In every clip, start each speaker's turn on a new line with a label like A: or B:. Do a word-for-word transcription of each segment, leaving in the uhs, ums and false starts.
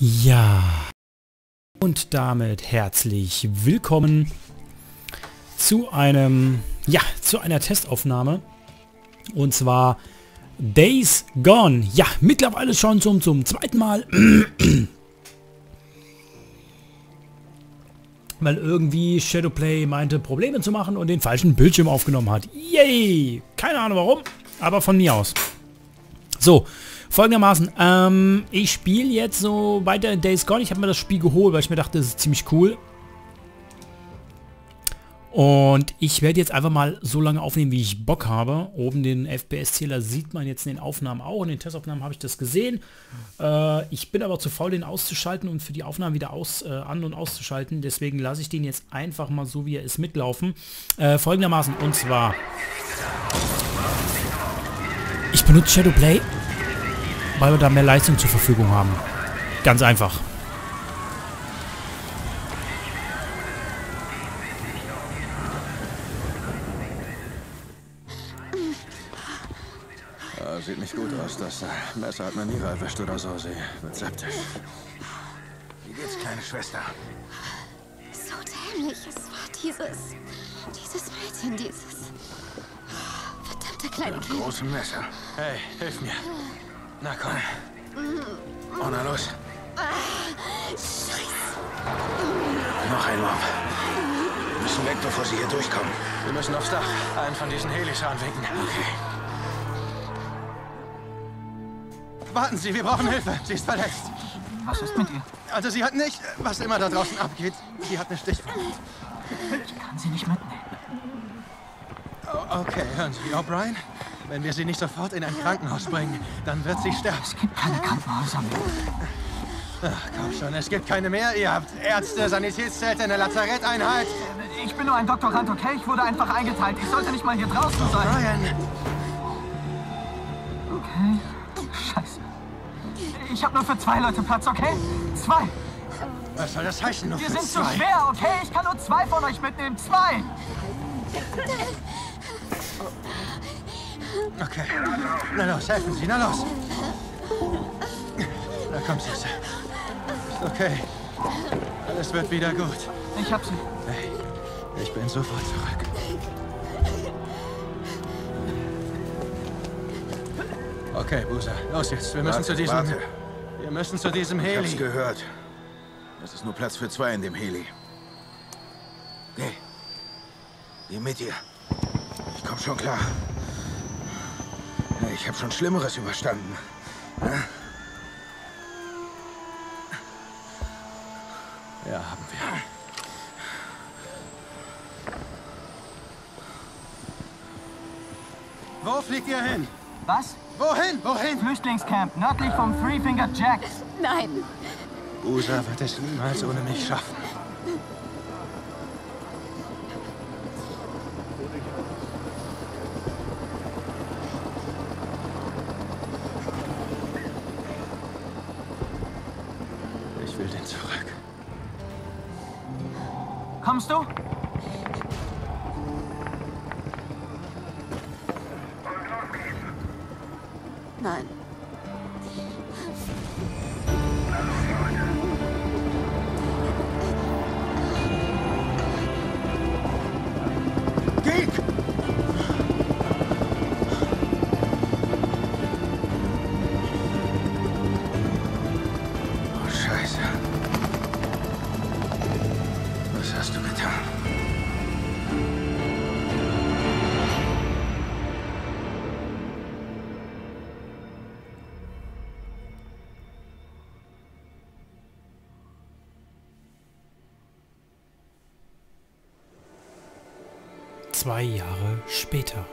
A: Ja, und damit herzlich willkommen zu einem, ja, zu einer Testaufnahme. Und zwar Days Gone. Ja, mittlerweile schon zum, zum zweiten Mal. Weil irgendwie Shadowplay meinte, Probleme zu machen und den falschen Bildschirm aufgenommen hat. Yay! Keine Ahnung warum, aber von mir aus. So, folgendermaßen, ähm, ich spiele jetzt so weiter in Days Gone. Ich habe mir das Spiel geholt, weil ich mir dachte, das ist ziemlich cool. Und ich werde jetzt einfach mal so lange aufnehmen, wie ich Bock habe. Oben den F P S-Zähler sieht man jetzt in den Aufnahmen auch. In den Testaufnahmen habe ich das gesehen. Äh, ich bin aber zu faul, den auszuschalten und für die Aufnahmen wieder aus, äh, an- und auszuschalten. Deswegen lasse ich den jetzt einfach mal so, wie er ist, mitlaufen. Äh, folgendermaßen, und zwar... Ich benutze Shadowplay, weil wir da mehr Leistung zur Verfügung haben. Ganz einfach.
B: Ja, sieht nicht gut aus. Das äh, Messer hat mir nie erwischt oder so. Sie wird septisch. Wie geht's, kleine Schwester?
C: So dämlich. Es war dieses... Dieses Mädchen, dieses... Verdammte kleine
B: Mit
C: Kind.
B: großem Messer. Hey, hilf mir. Na komm. Oh, na los.
C: Scheiße.
B: Noch ein Mob. Wir müssen weg, bevor sie hier durchkommen. Wir müssen aufs Dach. Einen von diesen Helis anwinken. Okay. Warten Sie, wir brauchen Hilfe. Sie ist verletzt.
D: Was ist mit ihr?
B: Also sie hat nicht, was immer da draußen abgeht. Sie hat eine Stichwunde.
D: Ich kann sie nicht mitnehmen.
B: Oh, okay, hören Sie, O'Brien. Wenn wir sie nicht sofort in ein Krankenhaus bringen, dann wird sie sterben.
D: Es gibt keine Krankenhäuser mehr.
B: Ach, komm schon, es gibt keine mehr. Ihr habt Ärzte, Sanitätszelte, eine Lazaretteinheit.
D: Ich bin nur ein Doktorand, okay? Ich wurde einfach eingeteilt. Ich sollte nicht mal hier draußen sein.
B: O'Brien.
D: Okay. Scheiße. Ich habe nur für zwei Leute Platz, okay? Zwei.
B: Was soll das heißen, nur
D: Wir
B: für
D: sind zu
B: zwei?
D: schwer, okay? Ich kann nur zwei von euch mitnehmen. Zwei.
B: Okay. Na los, helfen Sie, na los. Na komm, Süße. Okay. Alles wird wieder gut.
D: Ich hab sie.
B: Hey, ich bin sofort zurück. Okay, Busa, los jetzt. Wir müssen
E: Warte,
B: zu diesem...
E: warte.
B: Wir müssen zu diesem
E: Ich hab's
B: Heli.
E: gehört. Es ist nur Platz für zwei in dem Heli. Geh. Geh mit ihr. Ich komm schon klar. Ich habe schon Schlimmeres überstanden. Ja?
B: Ja, haben wir. Wo fliegt ihr hin?
D: Was?
B: Wohin? Wohin?
D: Flüchtlingscamp, nördlich vom Three Finger Jack.
C: Nein.
B: Busa wird es niemals ohne mich schaffen. Ich will den zurück.
D: Kommst du?
C: Nein.
E: Geh! Oh, Scheiße. Was hast du getan?
A: Zwei Jahre später.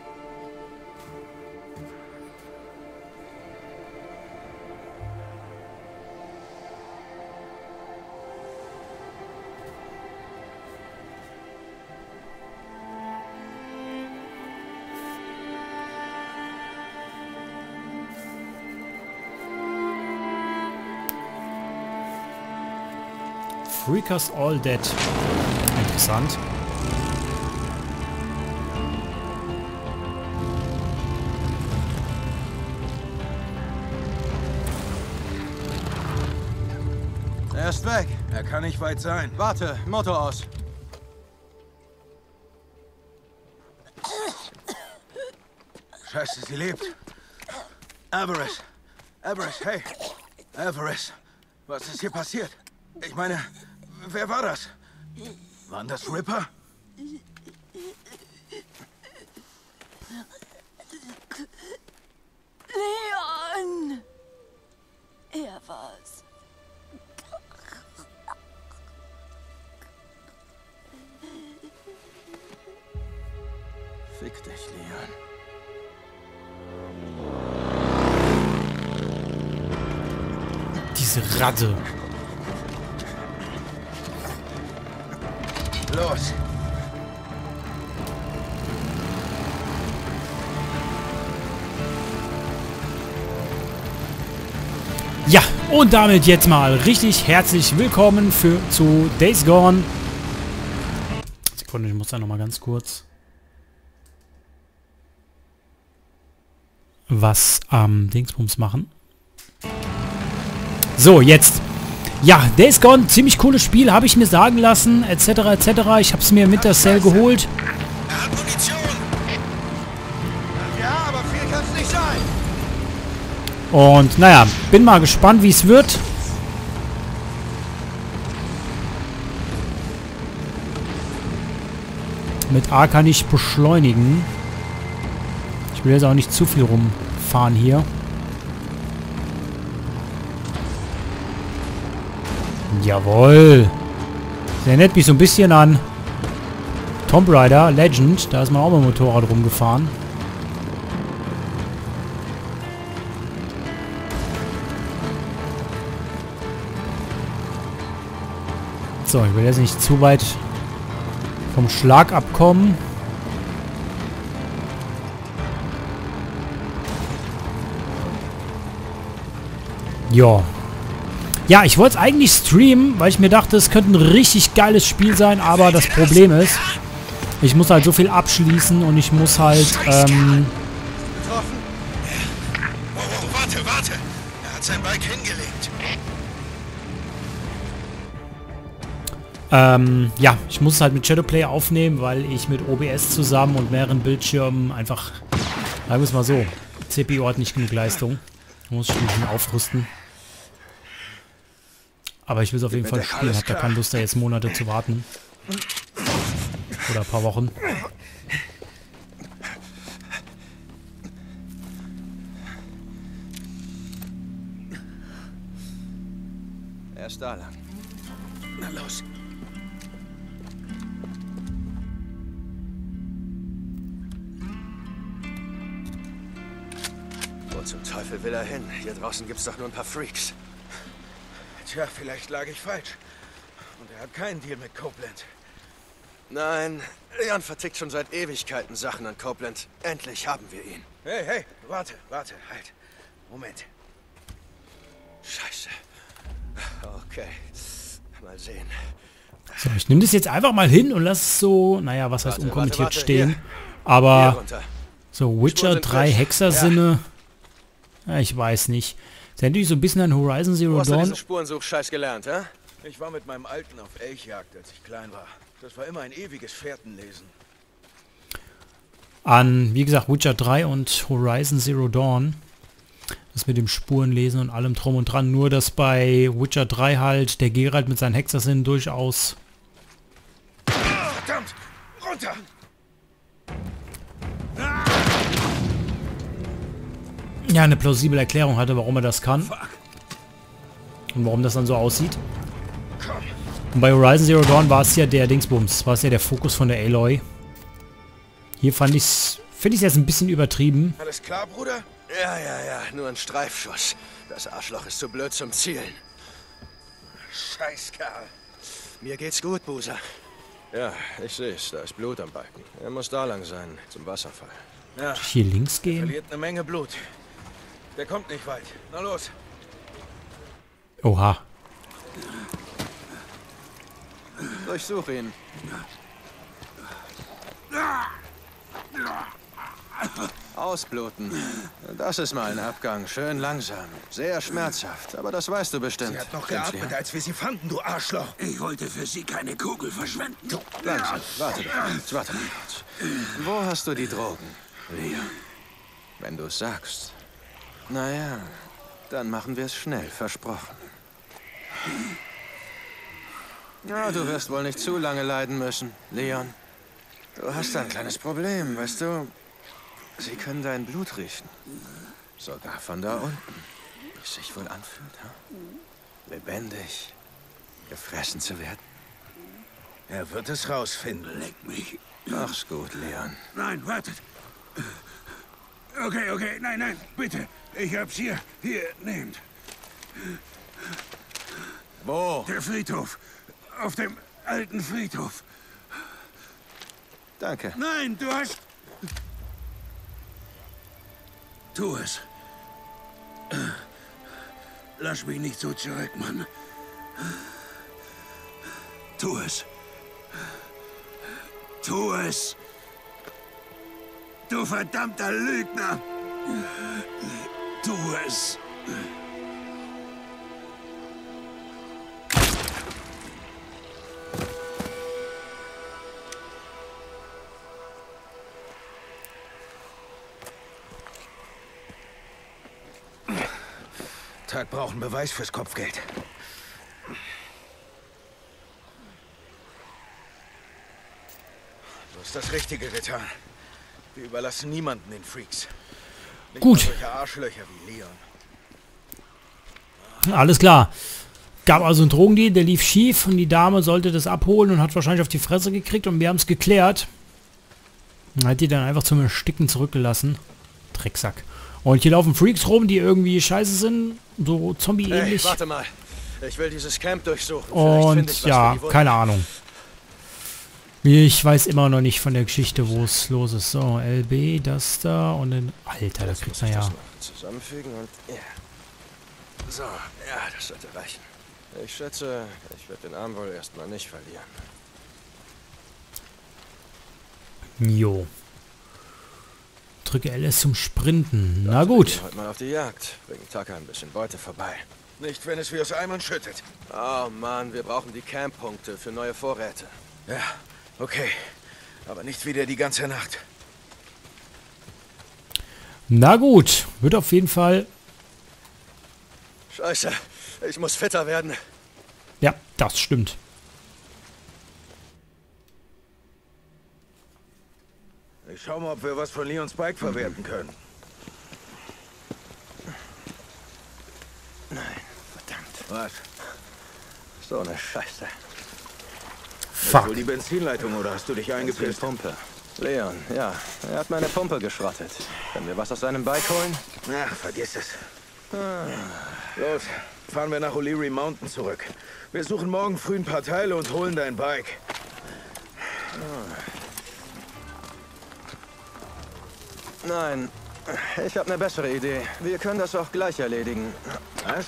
A: Freakers All Dead. Interessant.
E: Er ist weg. Er kann nicht weit sein.
D: Warte, Motor aus.
E: Scheiße, sie lebt. Everest. Everest, hey. Everest. Was ist hier passiert? Ich meine, wer war das? Waren das Ripper?
C: Leon! Er war's.
E: Fick dich, Leon.
A: Diese Ratte.
E: Los.
A: Ja, und damit jetzt mal richtig herzlich willkommen für, zu Days Gone. Sekunde, ich muss da nochmal ganz kurz was am ähm, Dingsbums machen. So, jetzt. Ja, Days Gone, ziemlich cooles Spiel, habe ich mir sagen lassen, et cetera et cetera. Ich habe es mir mit der Sale geholt.
E: Er hat Munition. Ja, aber viel kann es nicht sein.
A: Und naja, bin mal gespannt, wie es wird. Mit A kann ich beschleunigen. Ich will jetzt auch nicht zu viel rumfahren hier. Jawohl. Das erinnert mich so ein bisschen an Tomb Raider Legend. Da ist man auch mit dem Motorrad rumgefahren. So, ich will jetzt nicht zu weit vom Schlag abkommen. Ja. Ja, ich wollte es eigentlich streamen, weil ich mir dachte, es könnte ein richtig geiles Spiel sein, aber das Problem ist, ich muss halt so viel abschließen und ich muss halt, ähm...
E: Getroffen? Oh, oh, warte, warte. Er hat sein Bike hingelegt.
A: Ähm, ja, ich muss es halt mit Shadowplay aufnehmen, weil ich mit O B S zusammen und mehreren Bildschirmen einfach, sagen wir es mal so, C P U hat nicht genug Leistung. Da muss ich ein bisschen aufrüsten. Aber ich will es auf jeden Fall spielen, hab da keine Lust, da jetzt Monate zu warten. Oder ein paar Wochen.
D: Er ist da lang.
E: Na los.
D: Wo zum Teufel will er hin? Hier draußen gibt's doch nur ein paar Freaks.
E: Tja, vielleicht lag ich falsch. Und er hat keinen Deal mit Copeland.
D: Nein, Leon vertickt schon seit Ewigkeiten Sachen an Copeland. Endlich haben wir ihn.
E: Hey, hey, warte, warte, halt. Moment.
D: Scheiße. Okay. Mal sehen.
A: So, ich nehme das jetzt einfach mal hin und lass es so, naja, was heißt
D: Warte,
A: unkommentiert
D: warte, warte,
A: stehen.
D: hier.
A: Aber
D: Hier runter.
A: so Witcher drei Hexersinne, ja, ich weiß nicht. Das ist natürlich so ein bisschen an Horizon Zero
D: Wo hast du
A: Dawn.
D: diesen Spurensuch-Scheiß gelernt, hä?
E: Ich war mit meinem Alten auf Elchjagd, als ich klein war. Das war immer ein ewiges Fährtenlesen.
A: An, wie gesagt, Witcher drei und Horizon Zero Dawn. Das mit dem Spurenlesen und allem drum und dran. Nur, dass bei Witcher drei halt der Geralt mit seinen Hexersinnen durchaus...
E: Verdammt! Runter!
A: ja, eine plausible Erklärung hatte, warum er das kann. Und warum das dann so aussieht. Und bei Horizon Zero Dawn war es ja der Dingsbums, war es ja der Fokus von der Aloy. Hier fand ich's, finde ich es jetzt ein bisschen übertrieben.
E: Alles klar, Bruder?
D: Ja, ja, ja, nur ein Streifschuss. Das Arschloch ist zu blöd zum Zielen.
E: Scheißkerl.
D: Mir geht's gut, Buser. Ja, ich seh's. Da ist Blut am Balken. Er muss da lang sein, zum Wasserfall.
E: Ja,
A: Hier links gehen.
E: verliert eine Menge Blut. Der kommt nicht weit. Na los.
A: Oha.
D: Durchsuch ihn. Ausbluten. Das ist mal ein Abgang. Schön langsam. Sehr schmerzhaft. Aber das weißt du bestimmt.
E: Sie hat noch
D: Stimmt's,
E: geatmet,
D: Leon?
E: als wir sie fanden, du Arschloch.
F: Ich wollte für Sie keine Kugel verschwenden.
D: Langsam. Warte doch kurz. Warte mal kurz. Wo hast du die Drogen, Leon? Wenn du sagst. Naja, dann machen wir es schnell. Versprochen. Ja, du wirst wohl nicht zu lange leiden müssen, Leon. Du hast ein kleines Problem, weißt du? Sie können dein Blut riechen. Sogar von da unten. Wie es sich wohl anfühlt, ha? Lebendig. Gefressen zu werden.
E: Er wird es rausfinden.
F: Leck mich.
D: Mach's gut, Leon.
F: Nein, wartet. Okay, okay, nein, nein, bitte. Ich hab's hier. Hier, nehmt.
D: Wo?
F: Der Friedhof. Auf dem alten Friedhof.
D: Danke.
F: Nein, du hast... Tu es. Lass mich nicht so zurück, Mann. Tu es. Tu es. Du verdammter Lügner. Tu es.
E: Tag braucht einen Beweis fürs Kopfgeld. Du hast das Richtige getan. Wir überlassen niemanden den Freaks. Nicht
A: Gut.
E: mal solche Arschlöcher wie Leon.
A: Alles klar. Gab also einen Drogendeal, der lief schief und die Dame sollte das abholen und hat wahrscheinlich auf die Fresse gekriegt und wir haben es geklärt. Und hat die dann einfach zum Ersticken zurückgelassen. Drecksack. Und hier laufen Freaks rum, die irgendwie scheiße sind, so Zombie-ähnlich.
D: Hey, warte mal. Ich will dieses Camp durchsuchen. Vielleicht finde ich
A: Und
D: was
A: ja,
D: für die Wunder.
A: keine Ahnung. Ich weiß immer noch nicht von der Geschichte, wo es los ist. So, L B, das da und dann... Alter, das kriegt
D: Muss
A: man
D: ich
A: ja...
D: das noch zusammenfügen und... Ja. So, ja, das sollte reichen. Ich schätze, ich werde den Arm wohl erstmal nicht verlieren.
A: Jo. Drücke L S zum Sprinten. Na gut.
D: Wir gehen heute mal auf die Jagd. Bringen Tucker ein bisschen Beute vorbei.
E: Nicht, wenn es wie aus Eimern schüttet.
D: Oh Mann, wir brauchen die Camp-Punkte für neue Vorräte.
E: Ja, okay. Aber nicht wieder die ganze Nacht.
A: Na gut. Wird auf jeden Fall...
D: Scheiße, ich muss fitter werden.
A: Ja, das stimmt.
E: Ich schau mal, ob wir was von Leons Bike verwerten können.
D: Nein, verdammt.
E: Was?
D: So eine Scheiße.
A: Fuck.
E: Wohl die Benzinleitung oder hast du dich
D: Die
E: eingepisst?
D: Pumpe. Leon, ja, er hat meine Pumpe geschrottet. Können wir was aus seinem Bike holen?
E: Ach, vergiss es. Los, fahren wir nach O'Leary Mountain zurück. Wir suchen morgen früh ein paar Teile und holen dein Bike.
D: Nein, ich habe eine bessere Idee. Wir können das auch gleich erledigen.
E: Was?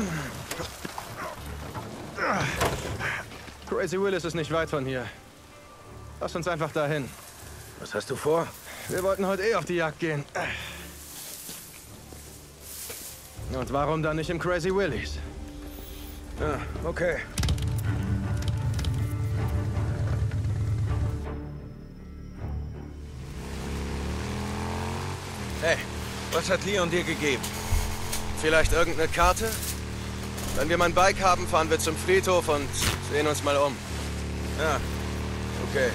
D: Crazy Willis ist nicht weit von hier. Lass uns einfach dahin.
E: Was hast du vor?
D: Wir wollten heute eh auf die Jagd gehen. Und warum dann nicht im Crazy Willis?
E: Ja, okay. Hey, was hat Leon dir gegeben?
D: Vielleicht irgendeine Karte? Wenn wir mein Bike haben, fahren wir zum Friedhof und sehen uns mal um.
E: Ja, okay.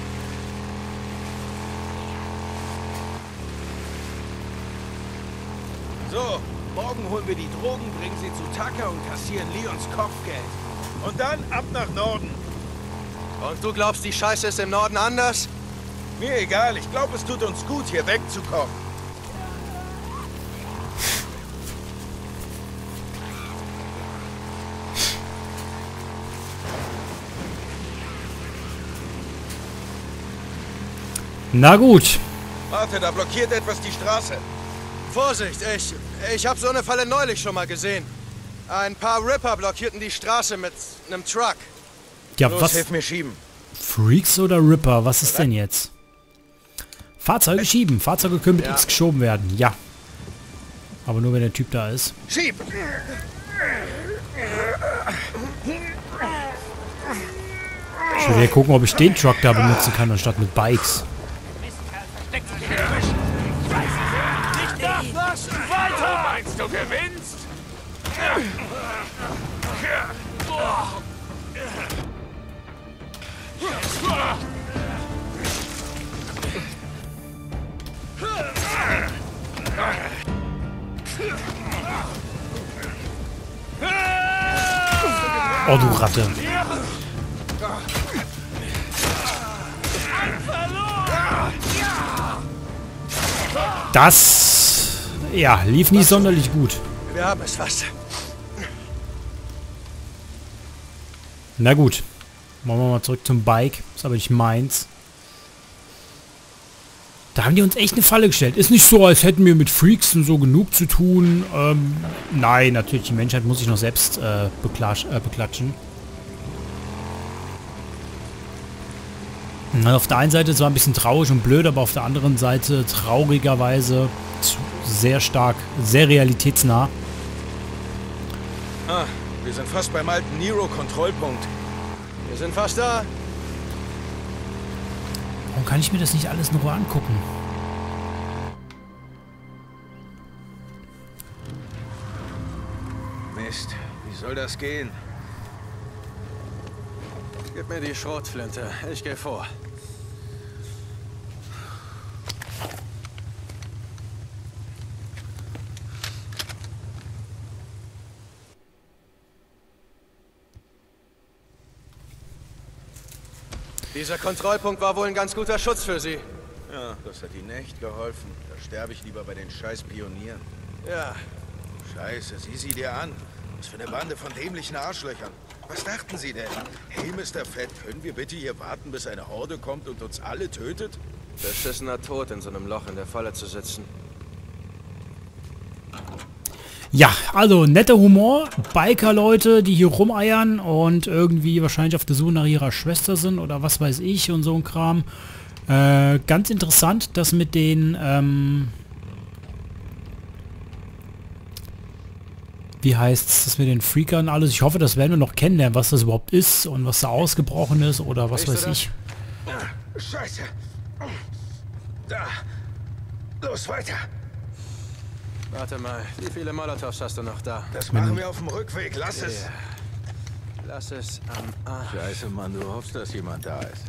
E: So, morgen holen wir die Drogen, bringen sie zu Tucker und kassieren Leons Kopfgeld. Und dann ab nach Norden.
D: Und du glaubst, die Scheiße ist im Norden anders?
E: Mir egal, ich glaube, es tut uns gut, hier wegzukommen.
A: Na gut.
E: Warte, da blockiert etwas die Straße.
D: Vorsicht, ich, ich habe so eine Falle neulich schon mal gesehen. Ein paar Ripper blockierten die Straße mit einem Truck.
A: Ja,
E: Los,
A: was?
E: hilf mir schieben.
A: Freaks oder Ripper? Was ist denn jetzt? Fahrzeuge schieben. Fahrzeuge können mit
D: Ja.
A: X geschoben werden. Ja. Aber nur wenn der Typ da ist.
E: Schieb!
A: Ich will ja gucken, ob ich den Truck da benutzen kann, anstatt mit Bikes.
F: Weiter! Meinst du gewinnst?
A: Oh, du Ratte. Das, ja, lief nicht sonderlich gut.
D: Wir haben es fast.
A: Na gut. Machen wir mal zurück zum Bike. Ist aber nicht meins. Da haben die uns echt eine Falle gestellt. Ist nicht so, als hätten wir mit Freaks und so genug zu tun. Ähm, nein, natürlich, die Menschheit muss sich noch selbst äh, beklatsch, äh, beklatschen. Na, auf der einen Seite zwar ein bisschen traurig und blöd, aber auf der anderen Seite traurigerweise sehr stark, sehr realitätsnah.
E: Ah, wir sind fast beim alten Nero-Kontrollpunkt.
D: Wir sind fast da.
A: Warum kann ich mir das nicht alles in Ruhe angucken?
E: Mist, wie soll das gehen?
D: Gib mir die Schrotflinte. Ich gehe vor. Dieser Kontrollpunkt war wohl ein ganz guter Schutz für Sie.
E: Ja, das hat Ihnen echt geholfen. Da sterbe ich lieber bei den scheiß Pionieren.
D: Ja,
E: Scheiße, sieh sie dir an. Was für eine Bande von dämlichen Arschlöchern. Was dachten Sie denn? Hey, Mister Fett, können wir bitte hier warten, bis eine Horde kommt und uns alle tötet?
D: beschissener Tod, in so einem Loch in der Falle zu sitzen.
A: Ja, also netter Humor, Biker-Leute, die hier rumeiern und irgendwie wahrscheinlich auf der Suche nach ihrer Schwester sind oder was weiß ich und so ein Kram. Äh, ganz interessant, das mit den, ähm, wie heißt's, das mit den Freakern alles. Ich hoffe, das werden wir noch kennenlernen, was das überhaupt ist und was da ausgebrochen ist oder was weiß ich.
E: Scheiße. Da. Los, weiter.
D: Warte mal, wie viele Molotovs hast du noch da?
E: Das machen wir auf dem Rückweg. Lass es.
D: Ja. Lass es am Arsch.
E: Scheiße, Mann, du hoffst, dass jemand da ist.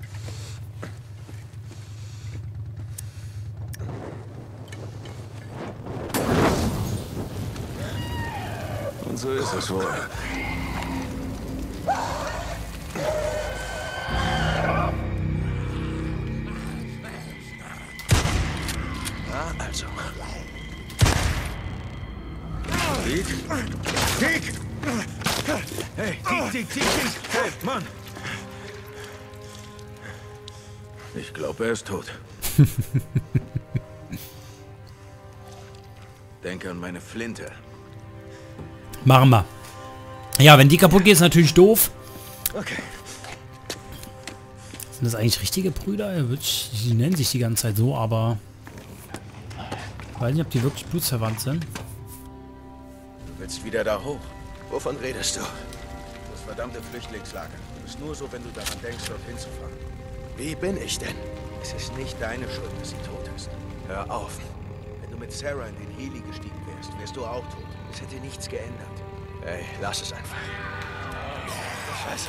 E: Und so ist es wohl.
D: Na, also.
E: Dick? Dick! Hey, Dick, Dick, Dick, Dick! Hey, Mann! Ich glaube, er ist tot. Denke an meine Flinte.
A: Machen wir. Ja, wenn die kaputt geht, ist natürlich doof.
E: Okay.
A: Sind das eigentlich richtige Brüder? Die nennen sich die ganze Zeit so, aber ich weiß nicht, ob die wirklich blutsverwandt sind.
E: Du willst wieder da hoch.
D: Wovon redest du?
E: Das verdammte Flüchtlingslager. Das ist nur so, wenn du daran denkst, dorthin zu fahren.
D: Wie bin ich denn?
E: Es ist nicht deine Schuld, dass sie tot ist.
D: Hör auf.
E: Wenn du mit Sarah in den Heli gestiegen wärst, wärst du auch tot. Es hätte nichts geändert.
D: Ey, lass es einfach. Scheiße.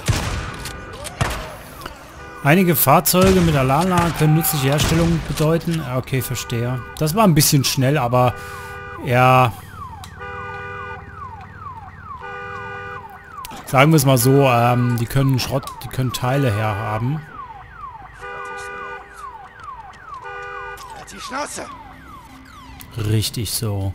A: Einige Fahrzeuge mit Alarmanlage können nützliche Herstellung bedeuten. Ja, okay, verstehe. Das war ein bisschen schnell, aber ja. Sagen wir es mal so, ähm, die können Schrott, die können Teile herhaben.
D: Halt die Schnauze!
A: Richtig so.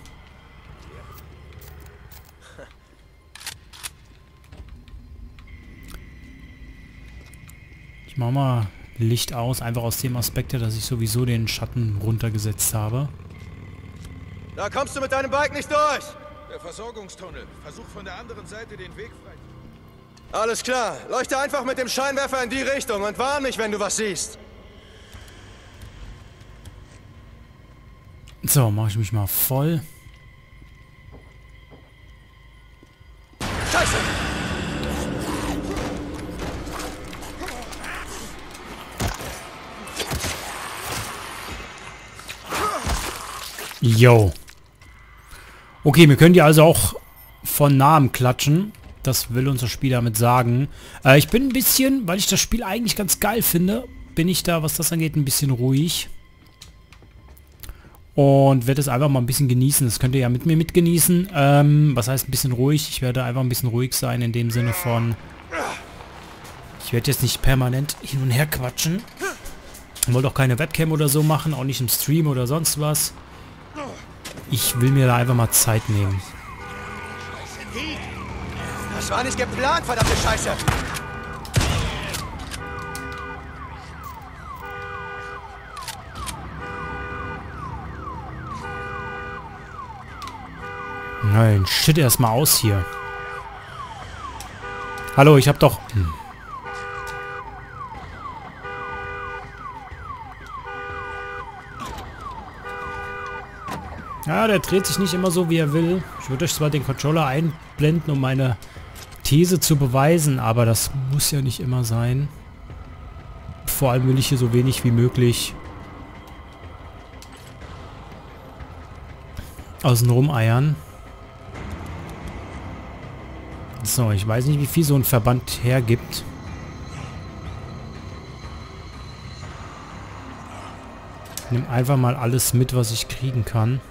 A: Ich mache mal Licht aus, einfach aus dem Aspekt, dass ich sowieso den Schatten runtergesetzt habe.
D: Da kommst du mit deinem Bike nicht durch!
E: Der Versorgungstunnel. Versuch von der anderen Seite den Weg frei.
D: Alles klar. Leuchte einfach mit dem Scheinwerfer in die Richtung und warn mich, wenn du was siehst.
A: So, mache ich mich mal voll.
D: Scheiße!
A: Yo. Okay, wir können die also auch von nahem klatschen. Das will unser Spiel damit sagen. Äh, ich bin ein bisschen, weil ich das Spiel eigentlich ganz geil finde, bin ich da, was das angeht, ein bisschen ruhig. Und werde es einfach mal ein bisschen genießen. Das könnt ihr ja mit mir mitgenießen. Ähm, was heißt ein bisschen ruhig? Ich werde einfach ein bisschen ruhig sein in dem Sinne von... Ich werde jetzt nicht permanent hin und her quatschen. Ich wollte auch keine Webcam oder so machen, auch nicht im Stream oder sonst was. Ich will mir da einfach mal Zeit nehmen.
D: Das war nicht geplant, verdammte Scheiße!
A: Nein, shit erstmal aus hier. Hallo, ich hab doch... Hm. Ja, der dreht sich nicht immer so, wie er will. Ich würde euch zwar den Controller einblenden, um meine These zu beweisen, aber das muss ja nicht immer sein. Vor allem will ich hier so wenig wie möglich außenrum eiern. So, ich weiß nicht, wie viel so ein Verband hergibt. Ich nehme einfach mal alles mit, was ich kriegen kann.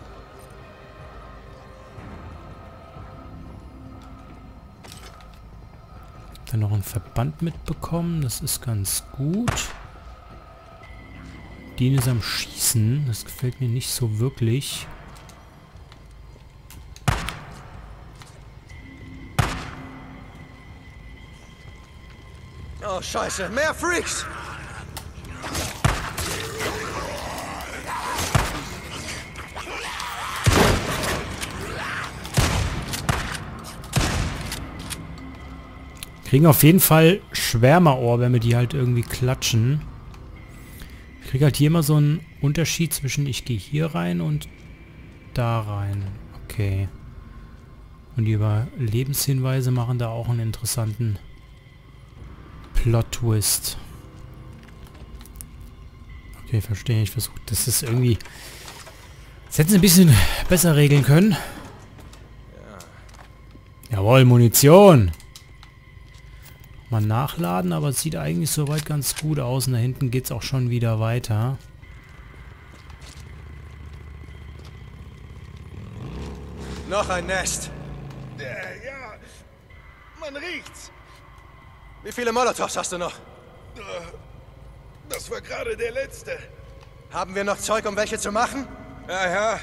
A: Dann noch einen Verband mitbekommen. Das ist ganz gut. Die ist am Schießen. Das gefällt mir nicht so wirklich.
D: Oh, Scheiße. Mehr Freaks!
A: Kriegen auf jeden Fall Schwärmerohr, wenn wir die halt irgendwie klatschen. Ich kriege halt hier immer so einen Unterschied zwischen ich gehe hier rein und da rein. Okay. Und die Überlebenshinweise machen da auch einen interessanten Plot-Twist. Okay, verstehe. Ich versuche, das ist irgendwie... Das hätten sie ein bisschen besser regeln können. Jawohl, Munition! Mal nachladen, aber es sieht eigentlich soweit ganz gut aus. Und da hinten geht es auch schon wieder weiter.
D: Noch ein Nest.
F: Äh, ja, man riecht's.
D: Wie viele Molotows hast du noch?
F: Das war gerade der letzte.
D: Haben wir noch Zeug, um welche zu machen?
F: Ja, ja.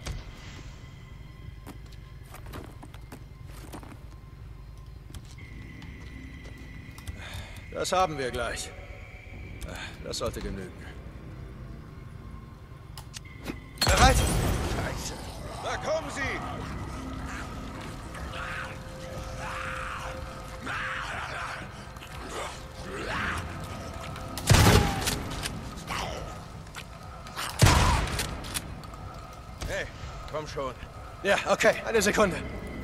D: Das haben wir gleich. Das sollte genügen. Bereit?
F: Scheiße. Da kommen sie. Hey, komm schon.
D: Ja, okay. Eine Sekunde.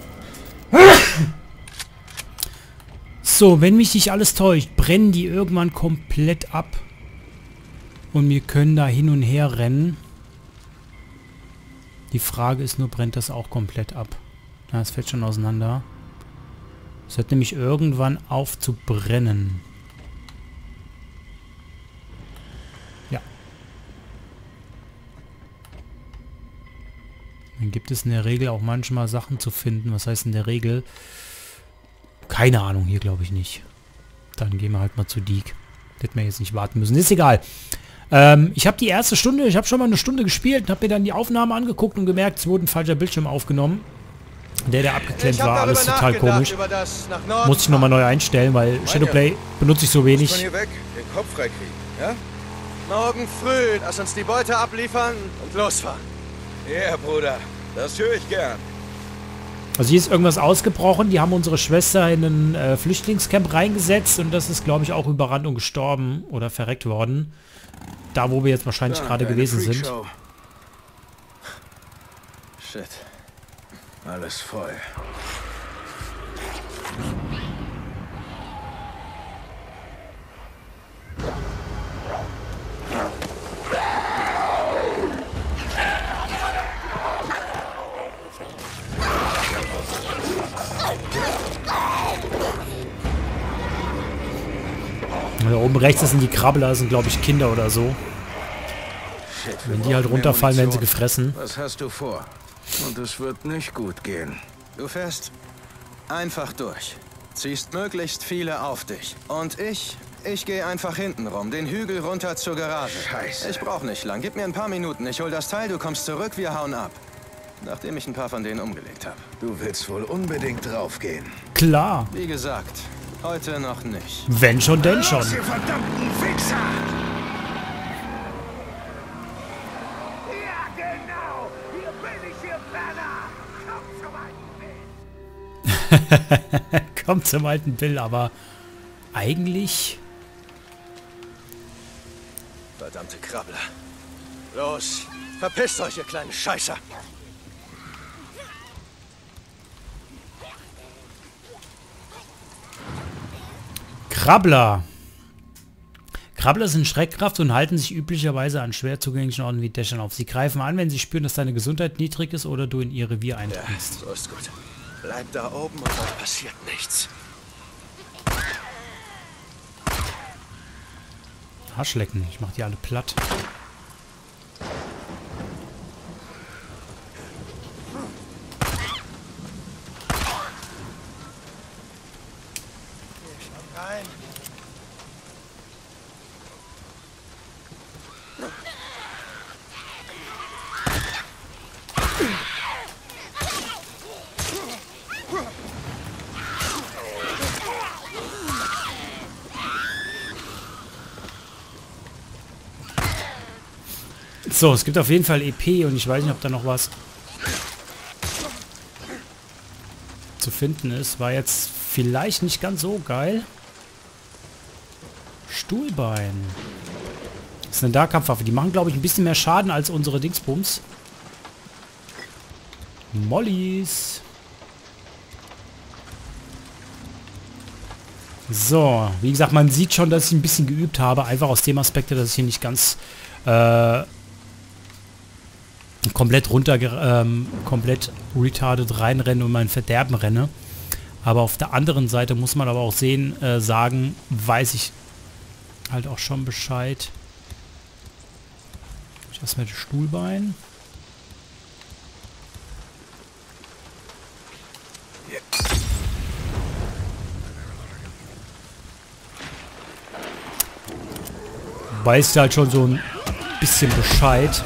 A: So, wenn mich nicht alles täuscht, brennen die irgendwann komplett ab. Und wir können da hin und her rennen. Die Frage ist nur, brennt das auch komplett ab? Ja, es fällt schon auseinander. Es hört nämlich irgendwann auf zu brennen. Ja. Dann gibt es in der Regel auch manchmal Sachen zu finden. Was heißt in der Regel? Keine Ahnung, hier glaube ich nicht. Dann gehen wir halt mal zu Deke. Hätten wir jetzt nicht warten müssen. Ist egal. Ähm, ich habe die erste Stunde, ich habe schon mal eine Stunde gespielt und habe mir dann die Aufnahme angeguckt und gemerkt, es wurde ein falscher Bildschirm aufgenommen. Der, der abgeklemmt war, alles total komisch. Muss ich nochmal neu einstellen, weil Shadowplay benutze ich so wenig.
F: Von hier weg, den Kopf freikriegen, ja?
D: Morgen früh, lass uns die Beute abliefern und losfahren.
F: Ja, Bruder, das höre ich gern.
A: Also hier ist irgendwas ausgebrochen. Die haben unsere Schwester in ein äh, Flüchtlingscamp reingesetzt und das ist, glaube ich, auch überrannt und gestorben oder verreckt worden. Da, wo wir jetzt wahrscheinlich
E: Da,
A: gerade
E: eine
A: gewesen sind.
E: Freakshow.
D: Shit.
E: Alles voll.
A: Da oben rechts, das sind die Krabbler, das sind glaube ich Kinder oder so.
E: Shit,
A: Wenn die halt runterfallen, werden sie gefressen.
E: Was hast du vor? Und es wird nicht gut gehen.
D: Du fährst einfach durch. Ziehst möglichst viele auf dich. Und ich, ich gehe einfach hinten rum, den Hügel runter zur Garage.
E: Scheiße.
D: Ich brauche nicht lang. Gib mir ein paar Minuten. Ich hol das Teil, du kommst zurück, wir hauen ab. Nachdem ich ein paar von denen umgelegt habe.
E: Du willst wohl unbedingt draufgehen.
A: Klar.
D: Wie gesagt, heute noch nicht.
A: Wenn schon, denn schon.
F: Los, ihr verdammten Fixer!
B: Ja, genau! Hier bin ich, ihr Penner! Kommt zum alten Bild!
A: Kommt zum alten Bill, aber eigentlich...
D: Verdammte Krabbler. Los, verpisst euch, ihr kleinen Scheißer.
A: Krabbler. Krabbler sind Schreckkraft und halten sich üblicherweise an schwer zugänglichen Orten wie Dächern auf. Sie greifen an, wenn sie spüren, dass deine Gesundheit niedrig ist oder du in ihr Revier
D: Ja,
A: eindringst.
D: so ist gut. Bleibt da oben und euch passiert nichts.
A: Arschlecken, ich mach die alle platt.
D: Rein.
A: So, es gibt auf jeden Fall E P und ich weiß nicht, ob da noch was zu finden ist. War jetzt vielleicht nicht ganz so geil. Stuhlbein. Das ist eine Nahkampfwaffe. Die machen, glaube ich, ein bisschen mehr Schaden als unsere Dingsbums. Mollys. So, wie gesagt, man sieht schon, dass ich ein bisschen geübt habe. Einfach aus dem Aspekt, dass ich hier nicht ganz äh, komplett runter, ähm, komplett retarded reinrenne und mein Verderben renne. Aber auf der anderen Seite muss man aber auch sehen, äh, sagen, weiß ich halt auch schon Bescheid. Ich lasse mir das Stuhlbein. Weißt halt schon so ein bisschen Bescheid.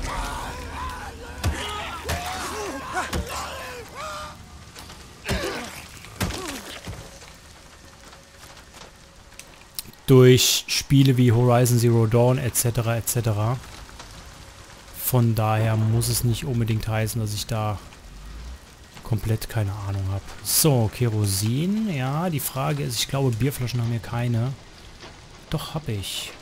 A: Durch Spiele wie Horizon Zero Dawn et cetera et cetera. Von daher muss es nicht unbedingt heißen, dass ich da komplett keine Ahnung habe. So, Kerosin. Ja, die Frage ist, ich glaube, Bierflaschen haben wir keine. Doch, habe ich.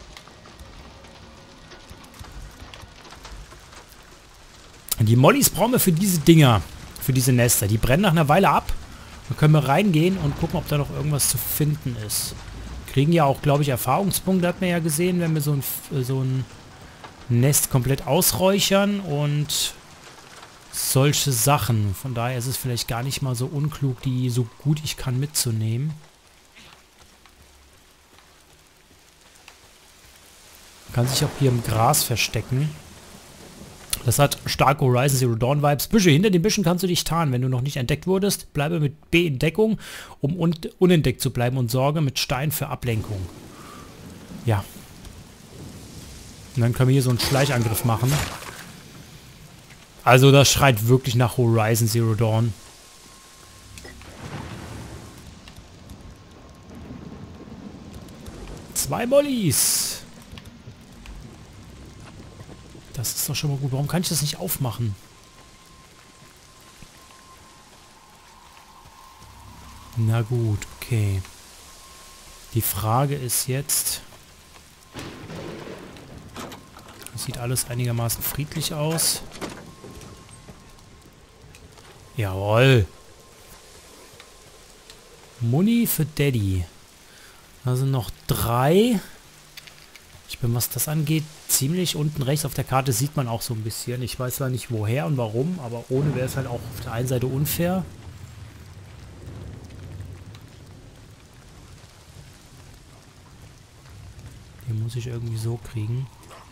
A: Die Mollys brauchen wir für diese Dinger. Für diese Nester. Die brennen nach einer Weile ab. Dann können wir reingehen und gucken, ob da noch irgendwas zu finden ist. Kriegen ja auch, glaube ich, Erfahrungspunkte, hat man ja gesehen, wenn wir so ein, so ein Nest komplett ausräuchern und solche Sachen. Von daher ist es vielleicht gar nicht mal so unklug, die so gut ich kann mitzunehmen. Man kann sich auch hier im Gras verstecken. Das hat starke Horizon Zero Dawn Vibes. Büsche, hinter den Büschen kannst du dich tarnen. Wenn du noch nicht entdeckt wurdest, bleibe mit B in Deckung, um un unentdeckt zu bleiben und sorge mit Stein für Ablenkung. Ja. Und dann können wir hier so einen Schleichangriff machen. Also das schreit wirklich nach Horizon Zero Dawn. Zwei Mollys. Das ist doch schon mal gut. Warum kann ich das nicht aufmachen? Na gut, okay. Die Frage ist jetzt... Das sieht alles einigermaßen friedlich aus. Jawohl. Muni für Daddy. Da sind noch drei. Ich bin, was das angeht, ziemlich unten rechts auf der Karte sieht man auch so ein bisschen. Ich weiß zwar nicht woher und warum, aber ohne wäre es halt auch auf der einen Seite unfair. Den muss ich irgendwie so kriegen.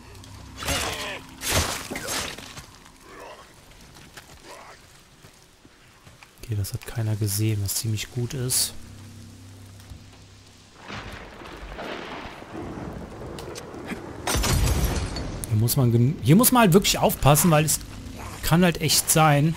A: Okay, das hat keiner gesehen, was ziemlich gut ist. Hier muss man, hier muss man halt wirklich aufpassen, weil es kann halt echt sein.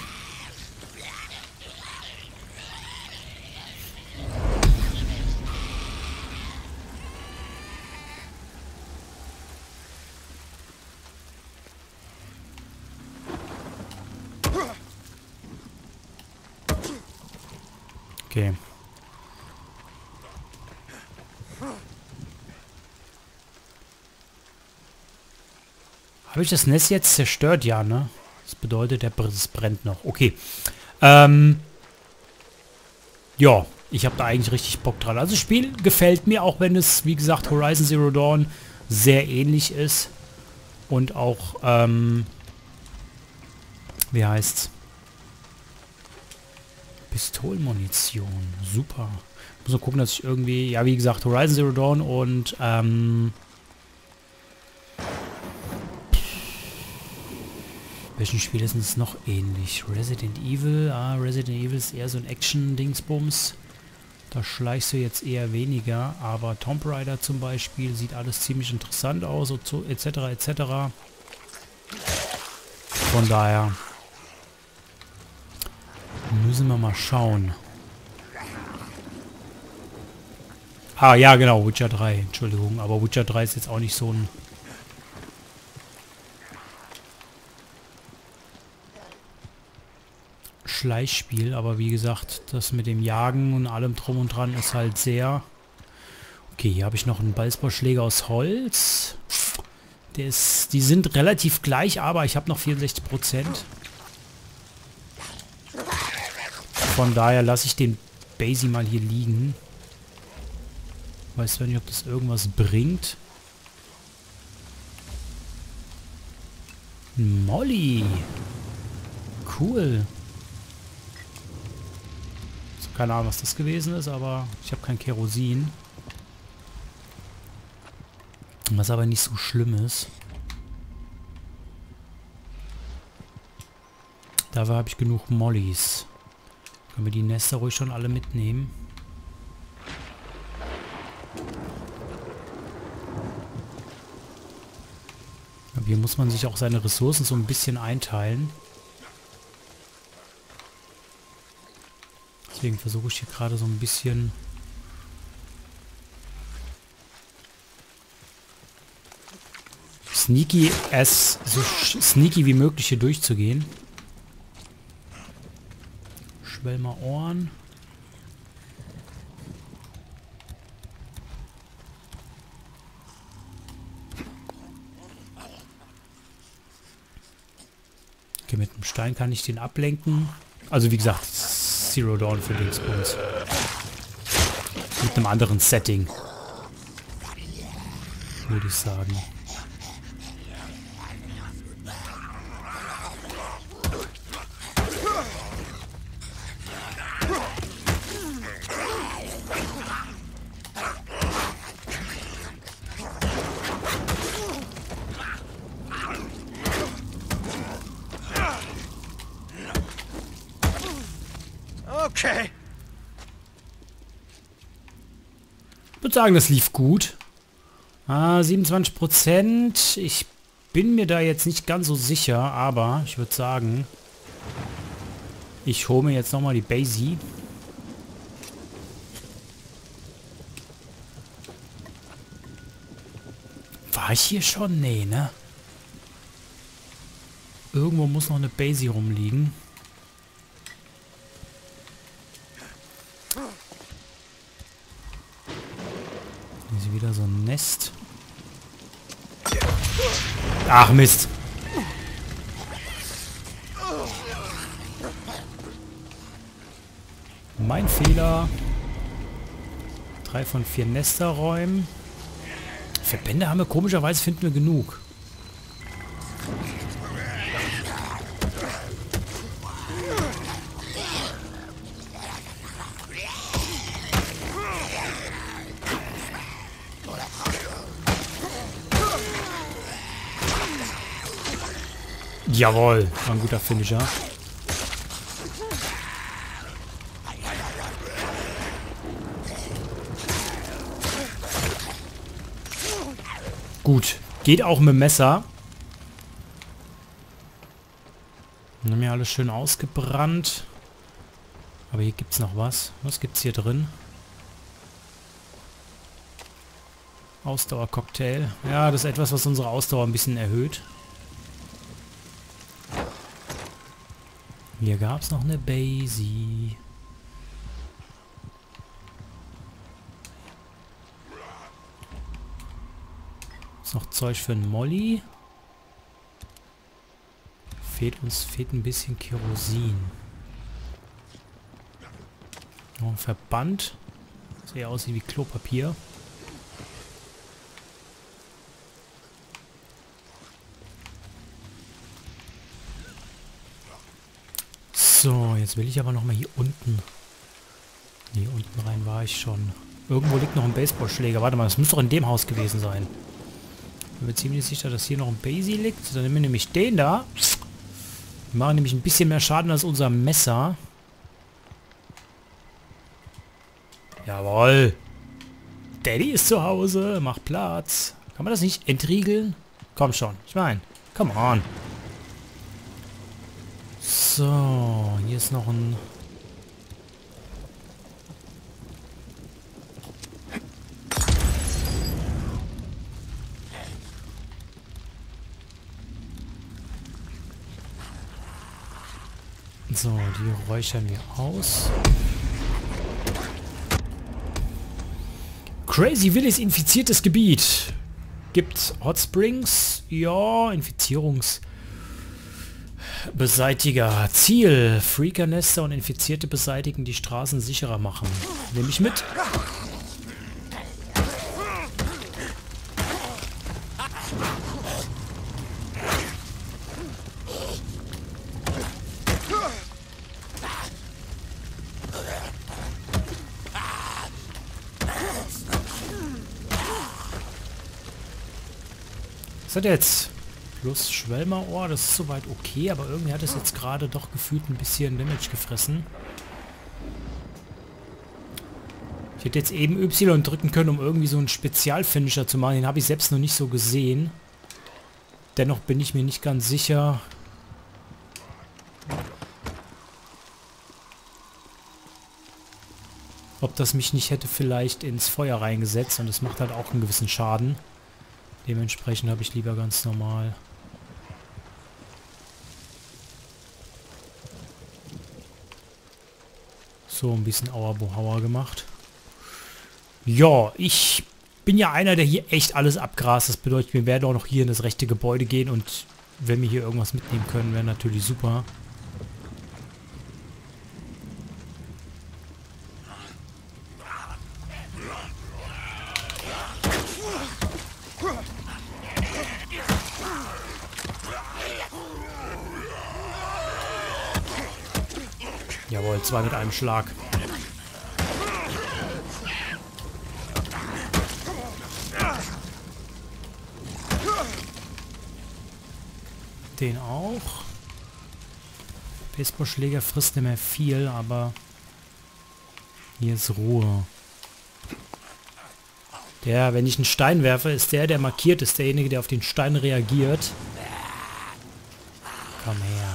A: Okay. Habe ich das Nest jetzt zerstört? Ja, ne? Das bedeutet, es brennt noch. Okay. Ähm. Ja, ich habe da eigentlich richtig Bock dran. Also das Spiel gefällt mir, auch wenn es, wie gesagt, Horizon Zero Dawn sehr ähnlich ist. Und auch, ähm... wie heißt's? Pistolenmunition. Super. Ich muss nur gucken, dass ich irgendwie... Ja, wie gesagt, Horizon Zero Dawn und, ähm... welchen Spiel ist es noch ähnlich? Resident Evil. Ah, Resident Evil ist eher so ein Action-Dingsbums. Da schleichst du jetzt eher weniger. Aber Tomb Raider zum Beispiel sieht alles ziemlich interessant aus. Und so, et cetera et cetera. Von daher müssen wir mal schauen. Ah, ja, genau. Witcher drei. Entschuldigung. Aber Witcher drei ist jetzt auch nicht so ein... Schleichspiel, aber wie gesagt, das mit dem Jagen und allem drum und dran ist halt sehr... Okay, hier habe ich noch einen Baseballschläger aus Holz. Der ist, die sind relativ gleich, aber ich habe noch vierundsechzig Prozent. Von daher lasse ich den Basie mal hier liegen. Weiß zwar nicht, ob das irgendwas bringt. Molly. Cool. Keine Ahnung, was das gewesen ist, aber ich habe kein Kerosin. Was aber nicht so schlimm ist. Dafür habe ich genug Mollys. Können wir die Nester ruhig schon alle mitnehmen. Aber hier muss man sich auch seine Ressourcen so ein bisschen einteilen. Deswegen versuche ich hier gerade so ein bisschen sneaky as so sneaky wie möglich hier durchzugehen. Schwelmer Ohren. Okay, mit dem Stein kann ich den ablenken. Also wie gesagt, Zero Dawn für Dingsbums. Mit einem anderen Setting. Würde ich sagen.
D: Okay.
A: Ich würde sagen, das lief gut. Ah, siebenundzwanzig Prozent. Ich bin mir da jetzt nicht ganz so sicher, aber ich würde sagen, ich hole mir jetzt nochmal die Basie. War ich hier schon? Nee, ne? Irgendwo muss noch eine Basie rumliegen. Hier ist wieder so ein Nest. Ach Mist. Kein Fehler. Drei von vier Nesterräumen. Verbände haben wir komischerweise, finden wir genug. Jawohl, war ein guter Finisher. Gut, geht auch mit dem Messer. Wir haben ja alles schön ausgebrannt. Aber hier gibt es noch was. Was gibt es hier drin? Ausdauercocktail. Ja, das ist etwas, was unsere Ausdauer ein bisschen erhöht. Hier gab es noch eine Basie. Ist noch Zeug für einen Molly. Fehlt uns fehlt ein bisschen Kerosin. Noch ein Verband. Sieht eher aus wie Klopapier. So, jetzt will ich aber noch mal hier unten. Hier unten rein war ich schon. Irgendwo liegt noch ein Baseballschläger. Warte mal, das muss doch in dem Haus gewesen sein. Ich bin mir ziemlich sicher, dass hier noch ein Basie liegt. Dann nehmen wir nämlich den da. Wir machen nämlich ein bisschen mehr Schaden als unser Messer. Jawohl. Daddy ist zu Hause. Mach Platz. Kann man das nicht entriegeln? Komm schon. Ich meine, come on. So, hier ist noch ein... So, die räuchern wir aus. Crazy Willis infiziertes Gebiet. Gibt Hot Springs? Ja, Infizierungs... Beseitiger. Ziel. Freaker-Nester und Infizierte beseitigen, die Straßen sicherer machen. Nehme ich mit. Was hat er jetzt? Plus Schwelmerohr, das ist soweit okay, aber irgendwie hat es jetzt gerade doch gefühlt ein bisschen Damage gefressen. Ich hätte jetzt eben Y drücken können, um irgendwie so einen Spezialfinisher zu machen. Den habe ich selbst noch nicht so gesehen. Dennoch bin ich mir nicht ganz sicher. Ob das mich nicht hätte vielleicht ins Feuer reingesetzt, und das macht halt auch einen gewissen Schaden. Dementsprechend habe ich lieber ganz normal. So ein bisschen Auerbohauer gemacht. Ja, ich bin ja einer, der hier echt alles abgrast. Das bedeutet, wir werden auch noch hier in das rechte Gebäude gehen, und wenn wir hier irgendwas mitnehmen können, wäre natürlich super. Jawohl, zwei mit einem Schlag. Den auch. Baseballschläger frisst nicht mehr viel, aber hier ist Ruhe. Der, wenn ich einen Stein werfe, ist der, der markiert ist, derjenige, der auf den Stein reagiert. Komm her.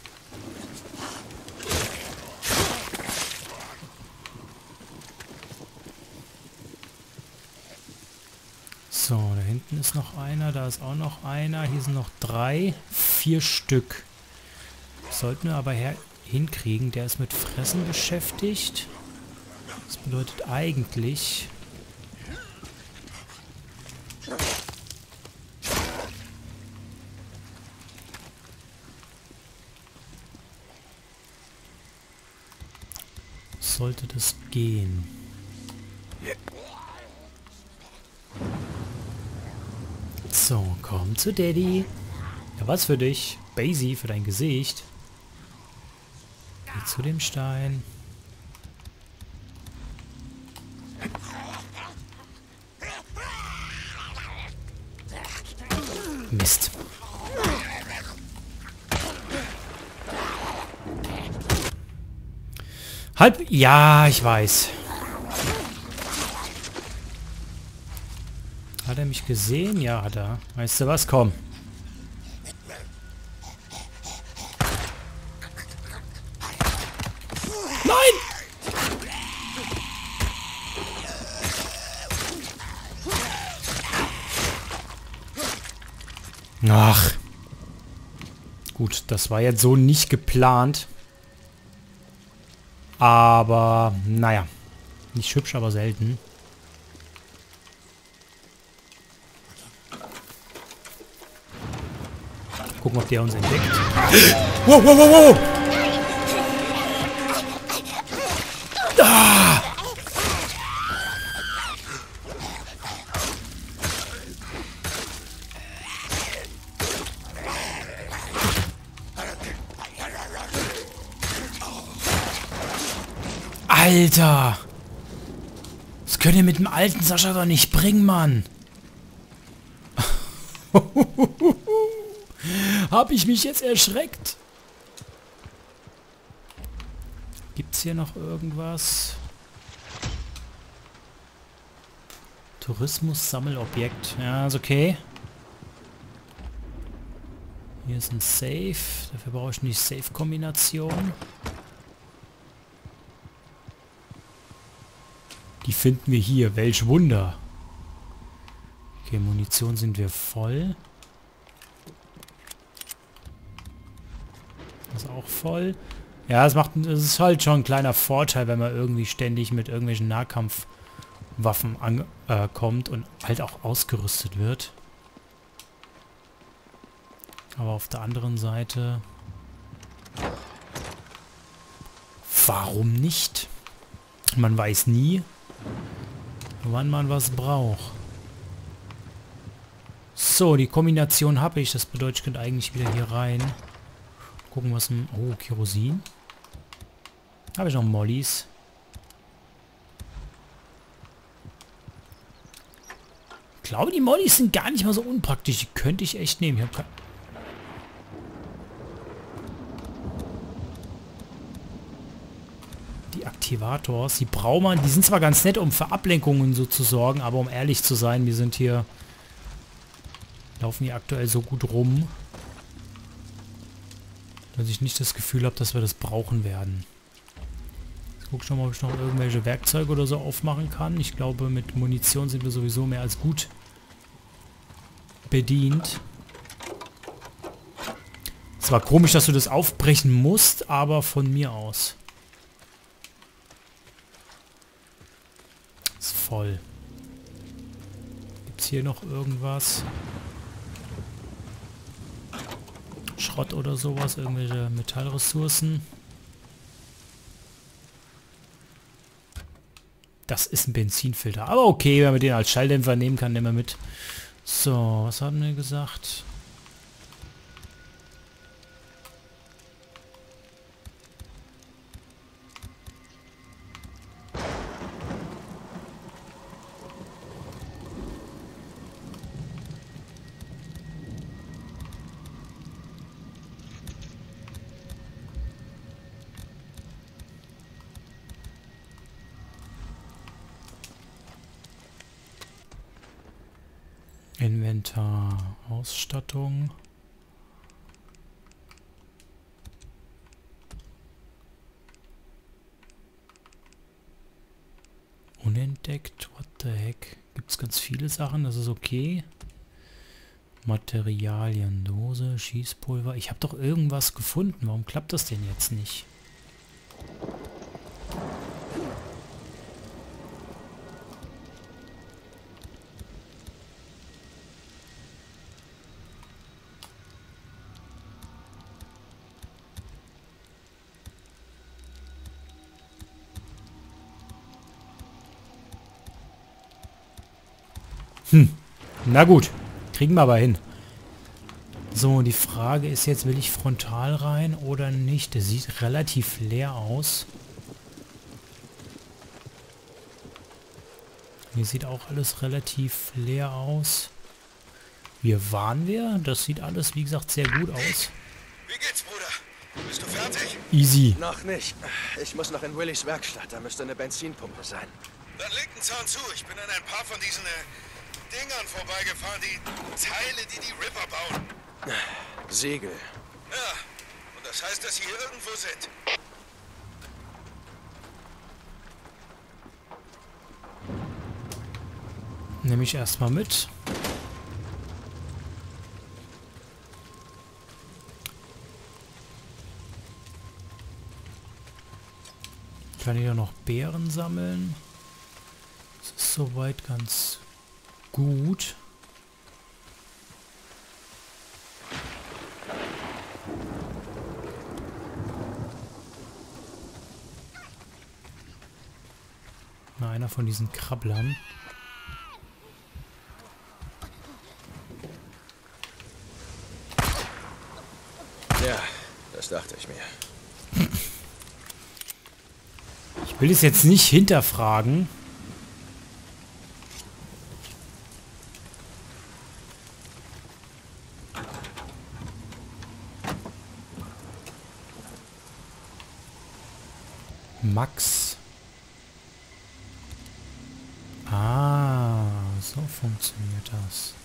A: So, da hinten ist noch einer, da ist auch noch einer, hier sind noch drei, vier Stück. Sollten wir aber her hinkriegen, der ist mit Fressen beschäftigt. Das bedeutet eigentlich... So, sollte das gehen. So, komm zu Daddy. Ja, was für dich? Basie, für dein Gesicht. Geh zu dem Stein. Mist. Halb... Ja, ich weiß. Hat er mich gesehen? Ja, hat er. Weißt du was? Komm. Nein! Ach. Gut, das war jetzt so nicht geplant. Aber, naja. Nicht hübsch, aber selten. Gucken, ob der uns entdeckt. Wow, wow, wow, wow! Ah! Alter! Das könnt ihr mit dem alten Sascha doch nicht bringen, Mann! Hab ich mich jetzt erschreckt? Gibt's hier noch irgendwas? Tourismus-Sammelobjekt. Ja, ist okay. Hier ist ein Safe. Dafür brauche ich nicht Safe-Kombination. Die finden wir hier. Welch Wunder. Okay, Munition sind wir voll. Das ist auch voll. Ja, es macht, es ist halt schon ein kleiner Vorteil, wenn man irgendwie ständig mit irgendwelchen Nahkampfwaffen ankommt äh, und halt auch ausgerüstet wird. Aber auf der anderen Seite... Warum nicht? Man weiß nie, wann man was braucht. So, die Kombination habe ich. Das bedeutet, ich könnte eigentlich wieder hier rein. Gucken, was ein... Oh, Kerosin. Habe ich noch Mollys. Ich glaube, die Mollys sind gar nicht mal so unpraktisch. Die könnte ich echt nehmen. Ich habe die Aktivators, die braucht man. Die sind zwar ganz nett, um für Ablenkungen so zu sorgen, aber um ehrlich zu sein, wir sind hier... Laufen hier aktuell so gut rum, dass ich nicht das Gefühl habe, dass wir das brauchen werden. Jetzt guck schon mal, ob ich noch irgendwelche Werkzeuge oder so aufmachen kann. Ich glaube, mit Munition sind wir sowieso mehr als gut bedient. Es war komisch, dass du das aufbrechen musst, aber von mir aus. Ist voll. Gibt es hier noch irgendwas? Schrott oder sowas, irgendwelche Metallressourcen. Das ist ein Benzinfilter. Aber okay, wenn man den als Schalldämpfer nehmen kann, nehmen wir mit. So, was haben wir gesagt? Inventar, Ausstattung. Unentdeckt, what the heck? Gibt es ganz viele Sachen, das ist okay. Materialien, Dose, Schießpulver. Ich habe doch irgendwas gefunden, warum klappt das denn jetzt nicht? Hm. Na gut. Kriegen wir aber hin. So, die Frage ist jetzt, will ich frontal rein oder nicht? Der sieht relativ leer aus. Hier sieht auch alles relativ leer aus. Hier waren wir. Das sieht alles, wie gesagt, sehr gut aus.
E: Wie geht's, Bruder? Bist du fertig?
A: Easy.
D: Noch nicht. Ich muss noch in Willys Werkstatt. Da müsste eine Benzinpumpe sein.
E: Dann leg den Zaun zu. Ich bin an ein paar von diesen äh, Dingern vorbeigefahren, die Teile, die die Ripper bauen.
D: Segel.
E: Ja, und das heißt, dass sie hier irgendwo sind.
A: Nehme ich erstmal mit. Kann ich ja noch Beeren sammeln. Das ist soweit ganz gut. Na, einer von diesen Krabblern.
D: Ja, das dachte ich mir.
A: Ich will es jetzt nicht hinterfragen. Max. Ah, so funktioniert das.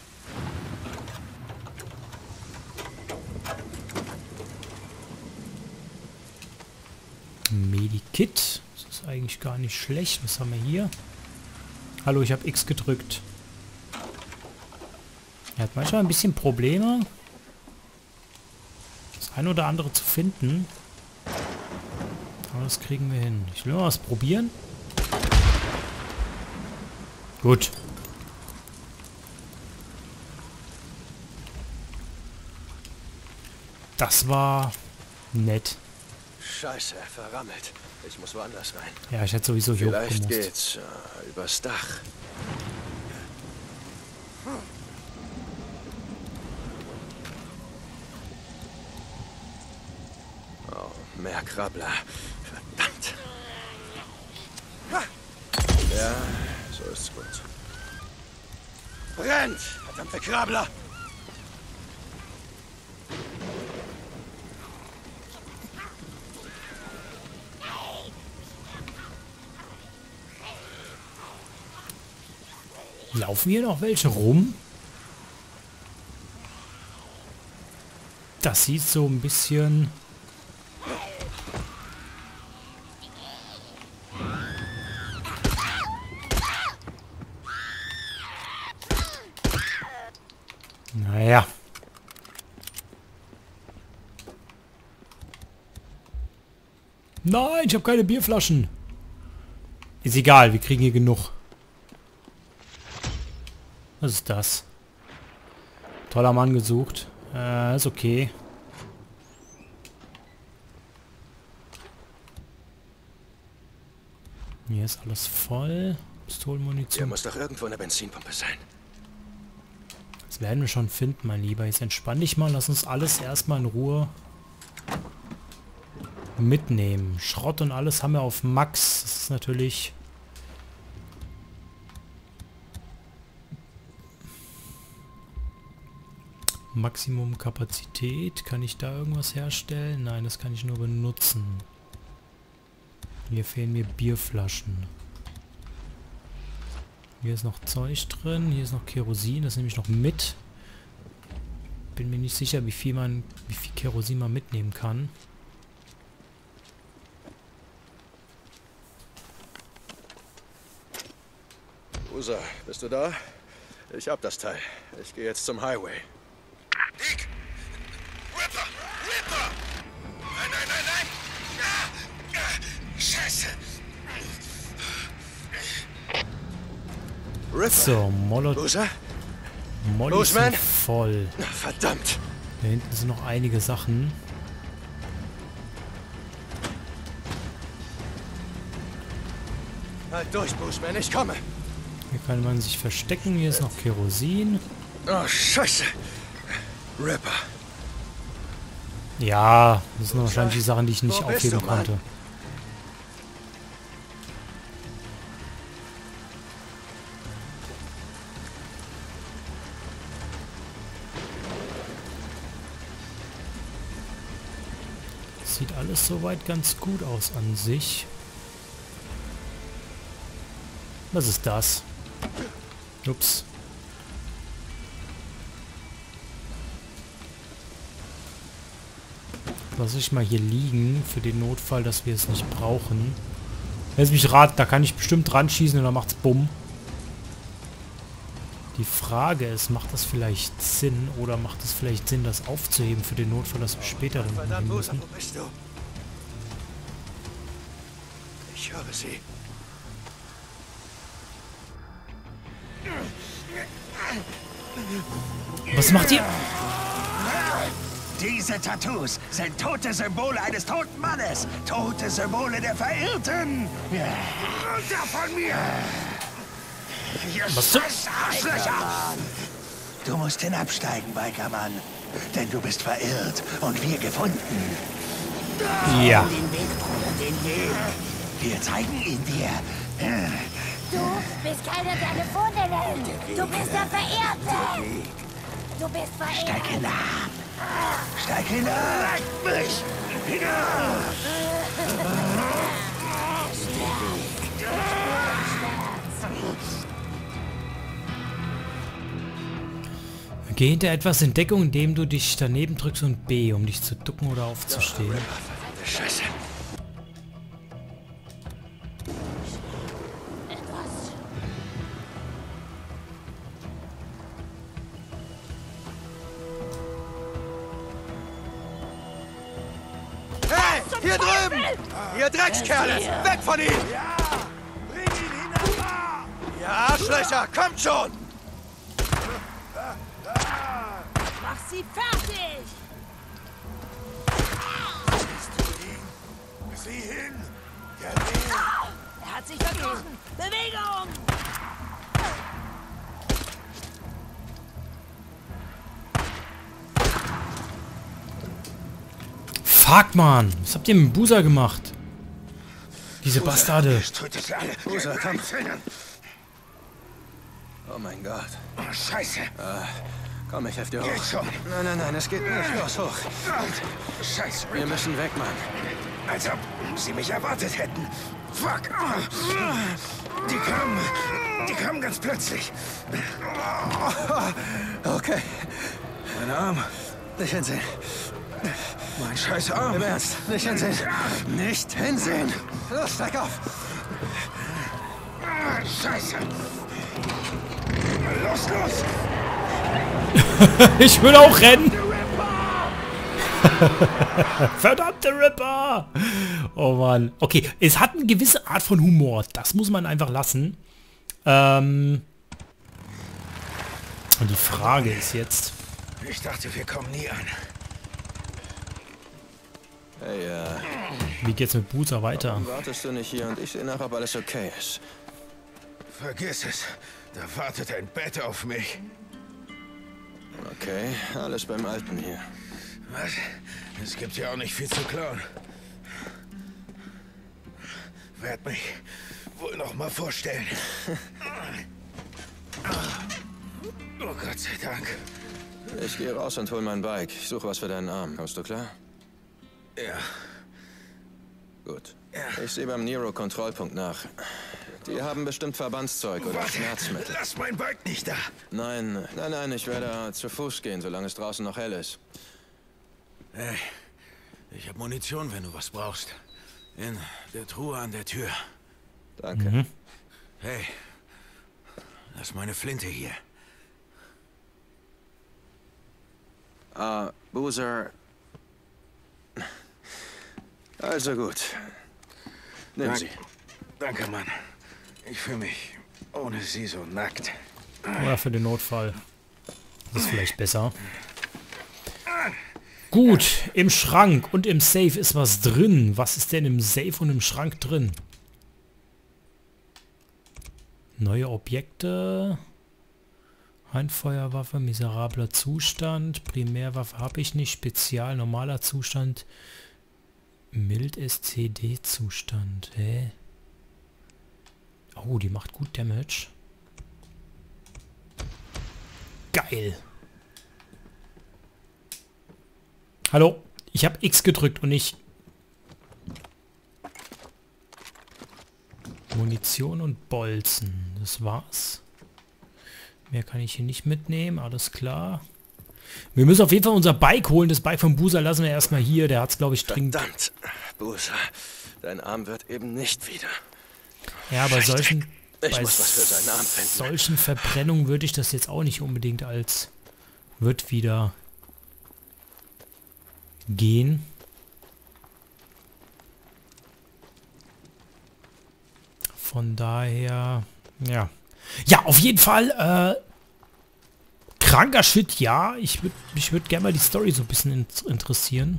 A: Medikit. Das ist eigentlich gar nicht schlecht. Was haben wir hier? Hallo, ich habe X gedrückt. Er hat manchmal ein bisschen Probleme, das ein oder andere zu finden. Aber das kriegen wir hin. Ich will mal was probieren. Gut. Das war nett.
D: Scheiße, verrammelt. Ich muss woanders rein.
A: Ja, ich hätte sowieso hier
D: Vielleicht
A: hochgemusst.
D: geht's äh, übers Dach. Oh, mehr Krabbler. Verdammt. Ja, so ist's gut. Brennt! Verdammte Krabbler!
A: Laufen hier noch welche rum? Das sieht so ein bisschen... Naja. Nein, ich habe keine Bierflaschen. Ist egal, wir kriegen hier genug. Was ist das? Toller Mann gesucht. Äh, ist okay. Hier ist alles voll. Pistolenmunition.
D: Hier muss doch irgendwo eine Benzinpumpe sein.
A: Das werden wir schon finden, mein Lieber. Jetzt entspann dich mal. Lass uns alles erstmal in Ruhe mitnehmen. Schrott und alles haben wir auf Max. Das ist natürlich... Maximum Kapazität. Kann ich da irgendwas herstellen? Nein, das kann ich nur benutzen. Hier fehlen mir Bierflaschen. Hier ist noch Zeug drin. Hier ist noch Kerosin. Das nehme ich noch mit. Bin mir nicht sicher, wie viel man, wie viel Kerosin man mitnehmen kann.
D: Usa, bist du da? Ich hab das Teil. Ich gehe jetzt zum Highway.
E: Dick! Ripper! Ripper! Nein, nein, nein, nein! Ah, ah, Scheiße!
D: Ripper.
A: So, Molot
D: Usa?
A: Molly
D: Los,
A: sind
D: Mann.
A: voll.
D: Verdammt!
A: Da hinten sind noch einige Sachen.
D: Halt durch, Bushman, ich komme.
A: Hier kann man sich verstecken. Hier ist noch Kerosin.
E: Oh, Scheiße. Ripper.
A: Ja, das sind wahrscheinlich die Sachen, die ich nicht
E: Wo bist
A: aufheben
E: du, Mann?
A: konnte. Sieht alles soweit ganz gut aus an sich. Was ist das? Ups. Lass ich mal hier liegen für den Notfall, dass wir es nicht brauchen. Lass mich raten, da kann ich bestimmt dran schießen und dann macht's Bumm. Die Frage ist, macht das vielleicht Sinn oder macht es vielleicht Sinn, das aufzuheben für den Notfall, dass wir später dann umgehen müssen?
E: Wo bist du? Ich höre sie.
A: Was macht ihr?
F: Diese Tattoos sind tote Symbole eines toten Mannes. Tote Symbole der Verirrten. Runter von mir!
A: Was zum...
F: Arschlöcher! Du musst hinabsteigen, Bikermann. Denn du bist verirrt und wir gefunden.
A: Ja.
F: Den Weg, Bruder, den Weg. Wir zeigen ihn dir.
G: Du bist keiner der Gefundenen. Du bist der Verehrte. Du bist verehrt.
F: Steig hinab. Steig hinab. Mich hinab.
A: Geh hinter etwas in Deckung, indem du dich daneben drückst und B, um dich zu ducken oder aufzustehen.
E: Scheiße. Hey, hier drüben! Ihr Dreckskerle! Weg von ihm!
F: Ja, bring ihn hinab.
E: Ihr Arschlöcher, kommt schon!
C: Mach sie fertig!
F: Sieh hin.
C: Er hat sich verkrochen! Bewegung!
A: Fuck, Mann! Was habt ihr mit dem Buser gemacht? Diese Bastarde.
F: Tötet sie alle.
E: Buser, komm.
F: Einzelnen.
E: Oh mein Gott.
F: Oh, Scheiße.
E: Komm, ich helfe dir hoch.
F: Geht schon.
E: Nein, nein, nein, es geht nicht. Los, hoch.
F: Scheiße.
E: Wir müssen weg, Mann.
F: Als ob sie mich erwartet hätten. Fuck. Die kamen. Die kamen ganz plötzlich.
E: Okay.
F: Mein Arm.
E: Nicht hinsehen.
F: Mein scheiß Arm.
E: Im Ernst. Nicht hinsehen. Nicht hinsehen. Los, steig auf.
F: Ah, Scheiße. Los, los.
A: Ich will auch rennen! Verdammte Ripper! Oh Mann. Okay, es hat eine gewisse Art von Humor. Das muss man einfach lassen. Ähm... Und die Frage ist jetzt...
F: Ich dachte, wir kommen nie an.
E: Hey, äh,
A: Wie geht's mit Buser weiter?
E: wartest du nicht hier und ich sehe nach, ob alles okay ist?
F: Vergiss es. Da wartet ein Bett auf mich.
E: Okay, alles beim Alten hier.
F: Was? Es gibt ja auch nicht viel zu klauen. Werd mich wohl noch mal vorstellen. Oh Gott sei Dank.
E: Ich gehe raus und hol mein Bike. Ich suche was für deinen Arm. Kommst du klar?
F: Ja.
E: Gut.
F: Ja.
E: Ich sehe beim Nero-Kontrollpunkt nach. Die haben bestimmt Verbandszeug oder
F: Warte,
E: Schmerzmittel.
F: lass mein Bike nicht da.
E: Nein, nein, nein, ich werde zu Fuß gehen, solange es draußen noch hell ist.
F: Hey, ich habe Munition, wenn du was brauchst. In der Truhe an der Tür.
E: Danke.
A: Mhm.
F: Hey, lass meine Flinte hier.
E: Ah, Boozer. Also gut. Nimm
F: Dank-
E: sie.
F: Danke, Mann. Ich fühle mich ohne sie so nackt.
A: Oder für den Notfall. Das ist vielleicht besser. Gut, im Schrank und im Safe ist was drin. Was ist denn im Safe und im Schrank drin? Neue Objekte. Handfeuerwaffe, miserabler Zustand. Primärwaffe habe ich nicht. Spezial, normaler Zustand. Mild S C D-Zustand. Hä? Oh, die macht gut Damage. Geil. Hallo? Ich habe X gedrückt und nicht... Munition und Bolzen. Das war's. Mehr kann ich hier nicht mitnehmen. Alles klar. Wir müssen auf jeden Fall unser Bike holen. Das Bike von Busa lassen wir erstmal hier. Der hat's, glaube ich, dringend...
D: Verdammt, Busa. Dein Arm wird eben nicht wieder.
A: Ja, bei solchen...
D: Ich
A: bei
D: muss was für seinen Arm finden.
A: solchen Verbrennungen würde ich das jetzt auch nicht unbedingt als... wird wieder... gehen. Von daher, ja. Ja, auf jeden Fall, äh, kranker Shit, ja. Ich würde mich würd gerne mal die Story so ein bisschen in interessieren.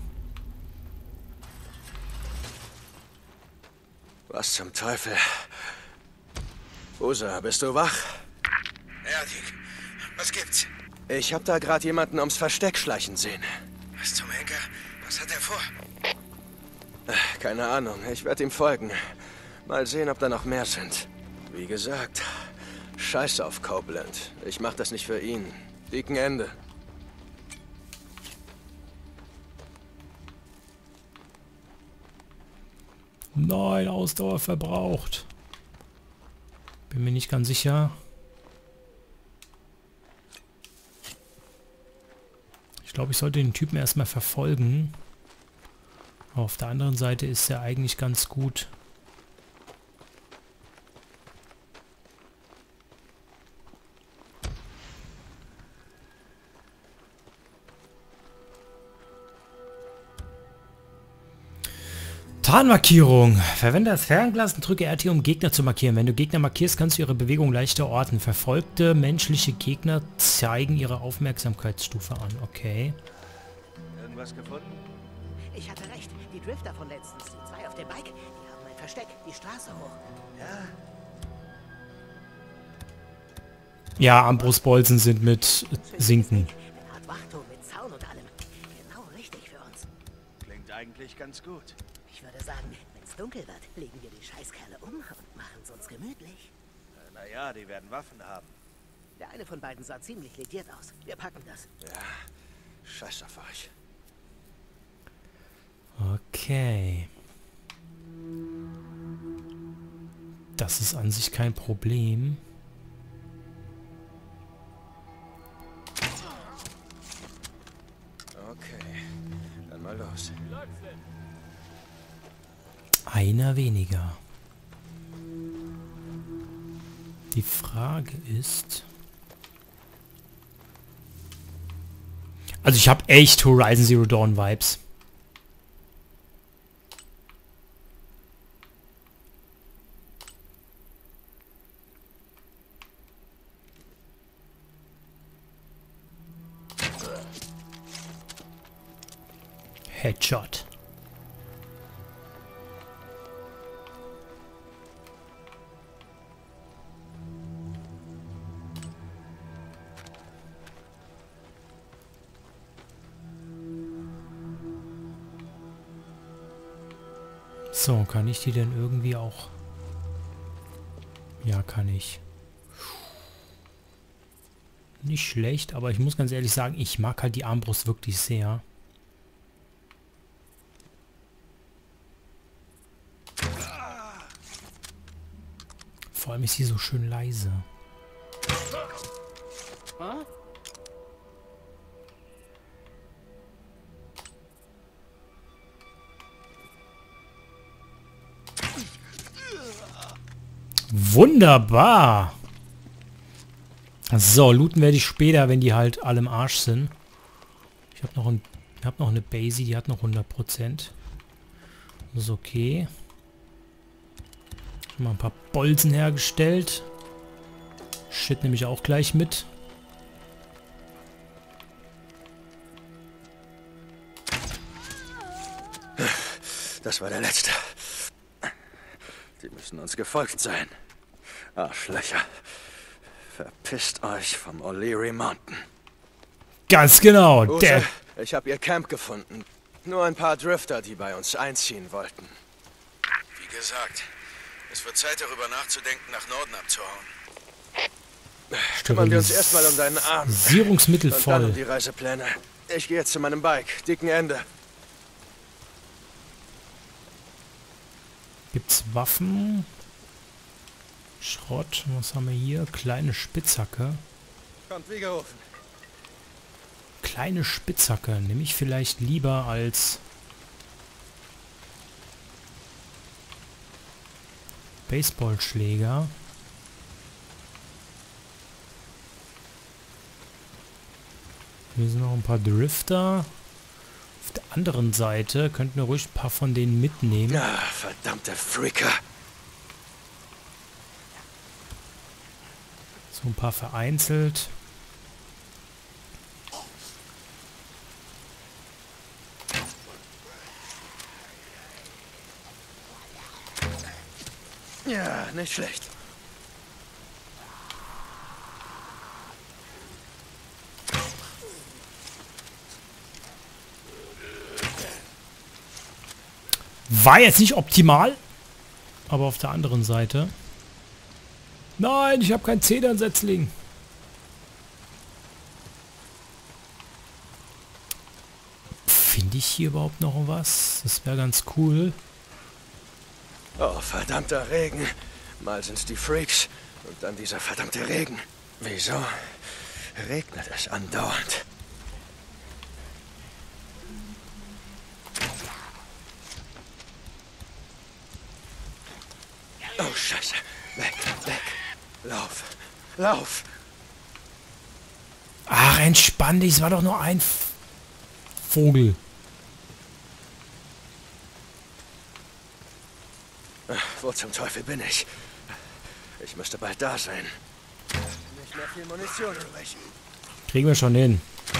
D: Was zum Teufel? Busa, bist du wach?
E: Ja, Dick. Was gibt's?
D: Ich hab da gerade jemanden ums Versteck schleichen sehen.
E: Was zum Henker? Was hat er vor?
D: Keine Ahnung, ich werde ihm folgen. Mal sehen, ob da noch mehr sind. Wie gesagt, scheiß auf Copeland. Ich mach das nicht für ihn. Dicken Ende.
A: Nein, Ausdauer verbraucht. Bin mir nicht ganz sicher. Ich glaube, ich sollte den Typen erstmal verfolgen. Auf der anderen Seite ist er eigentlich ganz gut. Tarnmarkierung. Verwende das Fernglas und drücke R T, um Gegner zu markieren. Wenn du Gegner markierst, kannst du ihre Bewegung leichter orten. Verfolgte menschliche Gegner zeigen ihre Aufmerksamkeitsstufe an. Okay.
F: Irgendwas gefunden?
H: Ich hatte recht. Die Drifter von letztens, die zwei auf dem Bike, die haben ein Versteck, die Straße hoch.
F: Ja.
A: Ja, Armbrustbolzen sind mit Sinken.
H: Eine Art Wachturm mit Zaun und allem. Genau richtig für uns.
F: Klingt eigentlich ganz gut.
H: Ich würde sagen, wenn es dunkel wird, legen wir die Scheißkerle um und machen es uns gemütlich.
F: Äh, naja, die werden Waffen haben.
H: Der eine von beiden sah ziemlich lediert aus. Wir packen das.
D: Ja, scheiß auf euch.
A: Okay. Das ist an sich kein Problem.
D: Okay, dann mal los.
A: Einer weniger. Die Frage ist... Also ich habe echt Horizon Zero Dawn Vibes. Headshot. So, kann ich die denn irgendwie auch... Ja, kann ich. Nicht schlecht, aber ich muss ganz ehrlich sagen, ich mag halt die Armbrust wirklich sehr. Vor allem ist sie so schön leise. Wunderbar. So, looten werde ich später, wenn die halt alle im Arsch sind. Ich habe noch, ein, hab noch eine Basie, die hat noch hundert Prozent. Das ist okay. Schon mal ein paar Bolzen hergestellt. Shit nehme ich auch gleich mit.
D: Das war der letzte. Die müssen uns gefolgt sein. Arschlöcher. Verpisst euch vom O'Leary Mountain.
A: Ganz genau.
D: Ute,
A: Der
D: ich habe ihr Camp gefunden. Nur ein paar Drifter, die bei uns einziehen wollten.
E: Wie gesagt, es wird Zeit, darüber nachzudenken, nach Norden abzuhauen.
D: Kümmern wir uns erstmal um deinen Arm.
A: Stabilisierungsmittel
D: Und dann um
A: voll.
D: die Reisepläne. Ich gehe jetzt zu meinem Bike. Dicken Ende.
A: Gibt's Waffen? Schrott. Was haben wir hier? Kleine Spitzhacke.
D: Kommt wie gerufen.
A: Kleine Spitzhacke. Nehme ich vielleicht lieber als Baseballschläger. Hier sind noch ein paar Drifter. Auf der anderen Seite könnten wir ruhig ein paar von denen mitnehmen.
D: Ah, verdammte Freaker.
A: So ein paar vereinzelt.
D: Ja, nicht schlecht.
A: War jetzt nicht optimal, aber auf der anderen Seite. Nein, ich habe kein Zedernsetzling. Finde ich hier überhaupt noch was? Das wäre ganz cool.
D: Oh, verdammter Regen. Mal sind's die Freaks und dann dieser verdammte Regen. Wieso regnet es andauernd? Oh, Scheiße. Weg, weg. Lauf. Lauf.
A: Ach, entspann dich. Es war doch nur ein F Vogel.
D: Ach, wo zum Teufel bin ich? Ich müsste bald da sein. Nicht mehr viel Munition übrig.
A: Kriegen wir schon hin.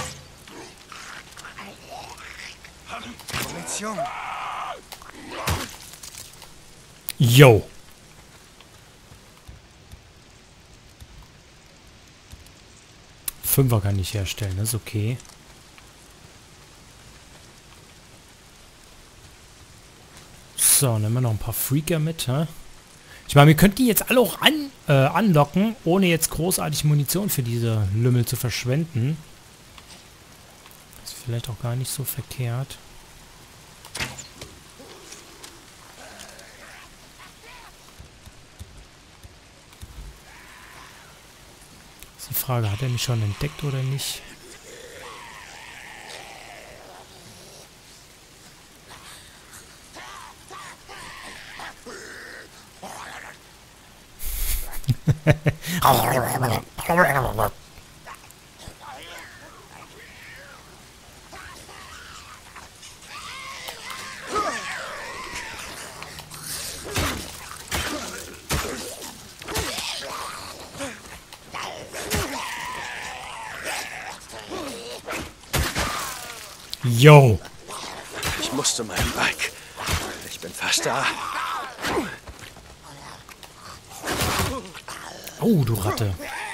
D: Munition.
A: Yo. Fünfer kann ich herstellen, das ist okay. So, nehmen wir noch ein paar Freaker mit, hä? Ich meine, wir könnten die jetzt alle auch an, äh, anlocken, ohne jetzt großartig Munition für diese Lümmel zu verschwenden. Ist vielleicht auch gar nicht so verkehrt. Ist die Frage, hat er mich schon entdeckt oder nicht? Yo!
D: Ich muss zu meinem Bike. Ich bin fast da.
A: Oh, du Ratte.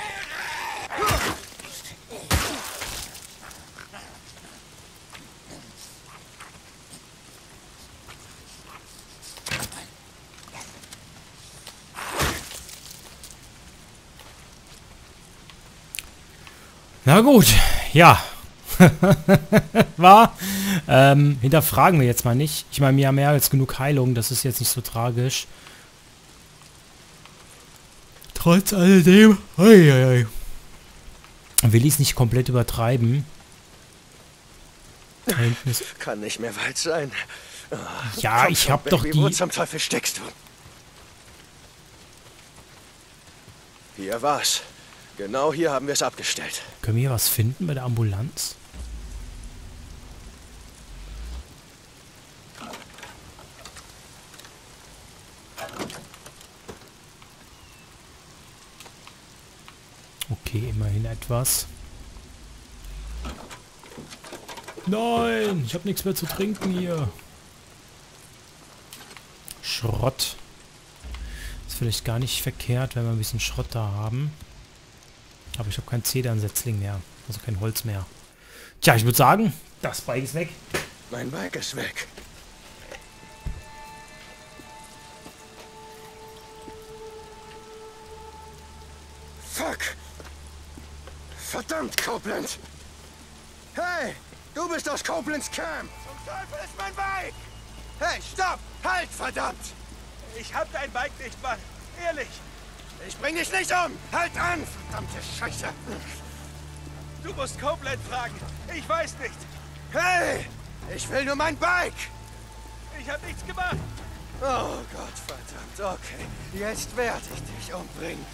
A: Na gut, ja. War. Ähm, hinterfragen wir jetzt mal nicht. Ich meine, wir haben mehr als genug Heilung. Das ist jetzt nicht so tragisch. Trotz alledem. Ui, ui, ui. Will ich es nicht komplett übertreiben. Da hinten ist.
D: Kann nicht mehr weit sein. Oh,
A: ja, ich hab doch die.
D: Wo zum Teufel steckst du? Hier war's. Genau hier haben wir es abgestellt.
A: Können wir hier was finden bei der Ambulanz? Okay, immerhin etwas. Nein, ich habe nichts mehr zu trinken hier. Schrott. Das vielleicht gar nicht verkehrt, wenn wir ein bisschen Schrott da haben. Aber ich habe kein Zedernsetzling mehr. Also kein Holz mehr. Tja, ich würde sagen, das Bike ist weg.
D: Mein Bike ist weg. Fuck! Verdammt, Koblenz! Hey! Du bist aus Koblenz Camp!
E: Zum Teufel ist mein Bike!
D: Hey, stopp! Halt, verdammt!
E: Ich hab dein Bike nicht, Mann. Ehrlich.
D: Ich bring dich nicht um! Halt an! Verdammte Scheiße!
E: Du musst Copeland fragen. Ich weiß nicht.
D: Hey! Ich will nur mein Bike!
E: Ich hab nichts gemacht.
D: Oh Gott, verdammt. Okay, jetzt werde ich dich umbringen.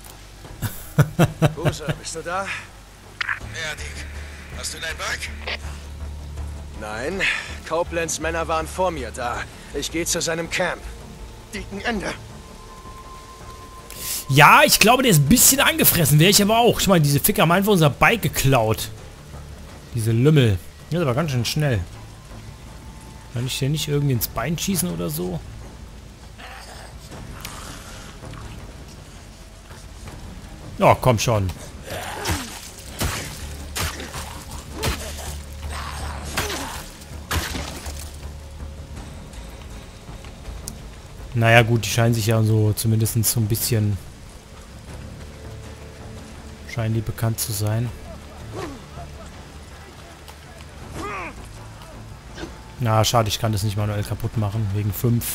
D: Buser, bist du da?
E: Ja, Dick. Hast du dein Bike?
D: Nein, Copelands Männer waren vor mir da. Ich gehe zu seinem Camp. Dicken Ende.
A: Ja, ich glaube, der ist ein bisschen angefressen. Wäre ich aber auch. Ich meine, diese Ficker haben einfach unser Bike geklaut. Diese Lümmel. Das ist aber ganz schön schnell. Kann ich den nicht irgendwie ins Bein schießen oder so? Oh, komm schon. Naja gut, die scheinen sich ja so zumindest so ein bisschen... scheinen die bekannt zu sein. Na, schade, ich kann das nicht manuell kaputt machen, wegen fünf.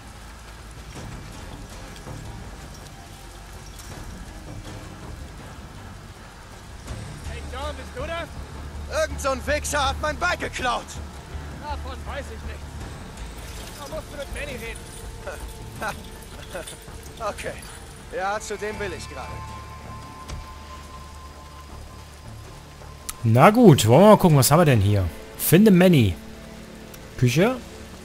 E: Hey John, bist du das?
D: Irgend so ein Wichser hat mein Bike geklaut.
E: Davon weiß ich nicht. Da musst du mit Manny reden.
D: Okay. Ja, zu dem will ich gerade.
A: Na gut, wollen wir mal gucken, was haben wir denn hier? Finde Manny. Küche.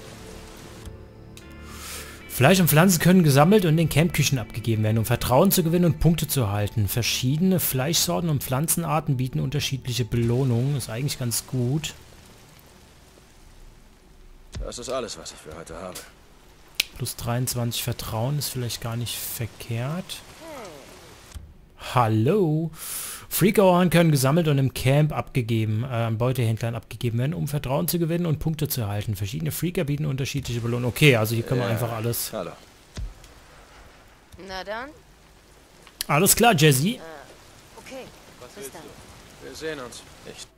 A: Fleisch und Pflanzen können gesammelt und in den Campküchen abgegeben werden, um Vertrauen zu gewinnen und Punkte zu erhalten. Verschiedene Fleischsorten und Pflanzenarten bieten unterschiedliche Belohnungen. Ist eigentlich ganz gut.
D: Das ist alles, was ich für heute habe.
A: Plus dreiundzwanzig Vertrauen ist vielleicht gar nicht verkehrt. Hallo. Freakohren können gesammelt und im Camp abgegeben, äh, an Beutehändlern abgegeben werden, um Vertrauen zu gewinnen und Punkte zu erhalten. Verschiedene Freaker bieten unterschiedliche Belohnungen. Okay, also hier können wir
D: Ja.
A: einfach alles...
D: Hallo.
G: Na dann.
A: Alles klar, Jesse.
G: Äh, okay. Bis dann.
D: Wir sehen uns. Ich.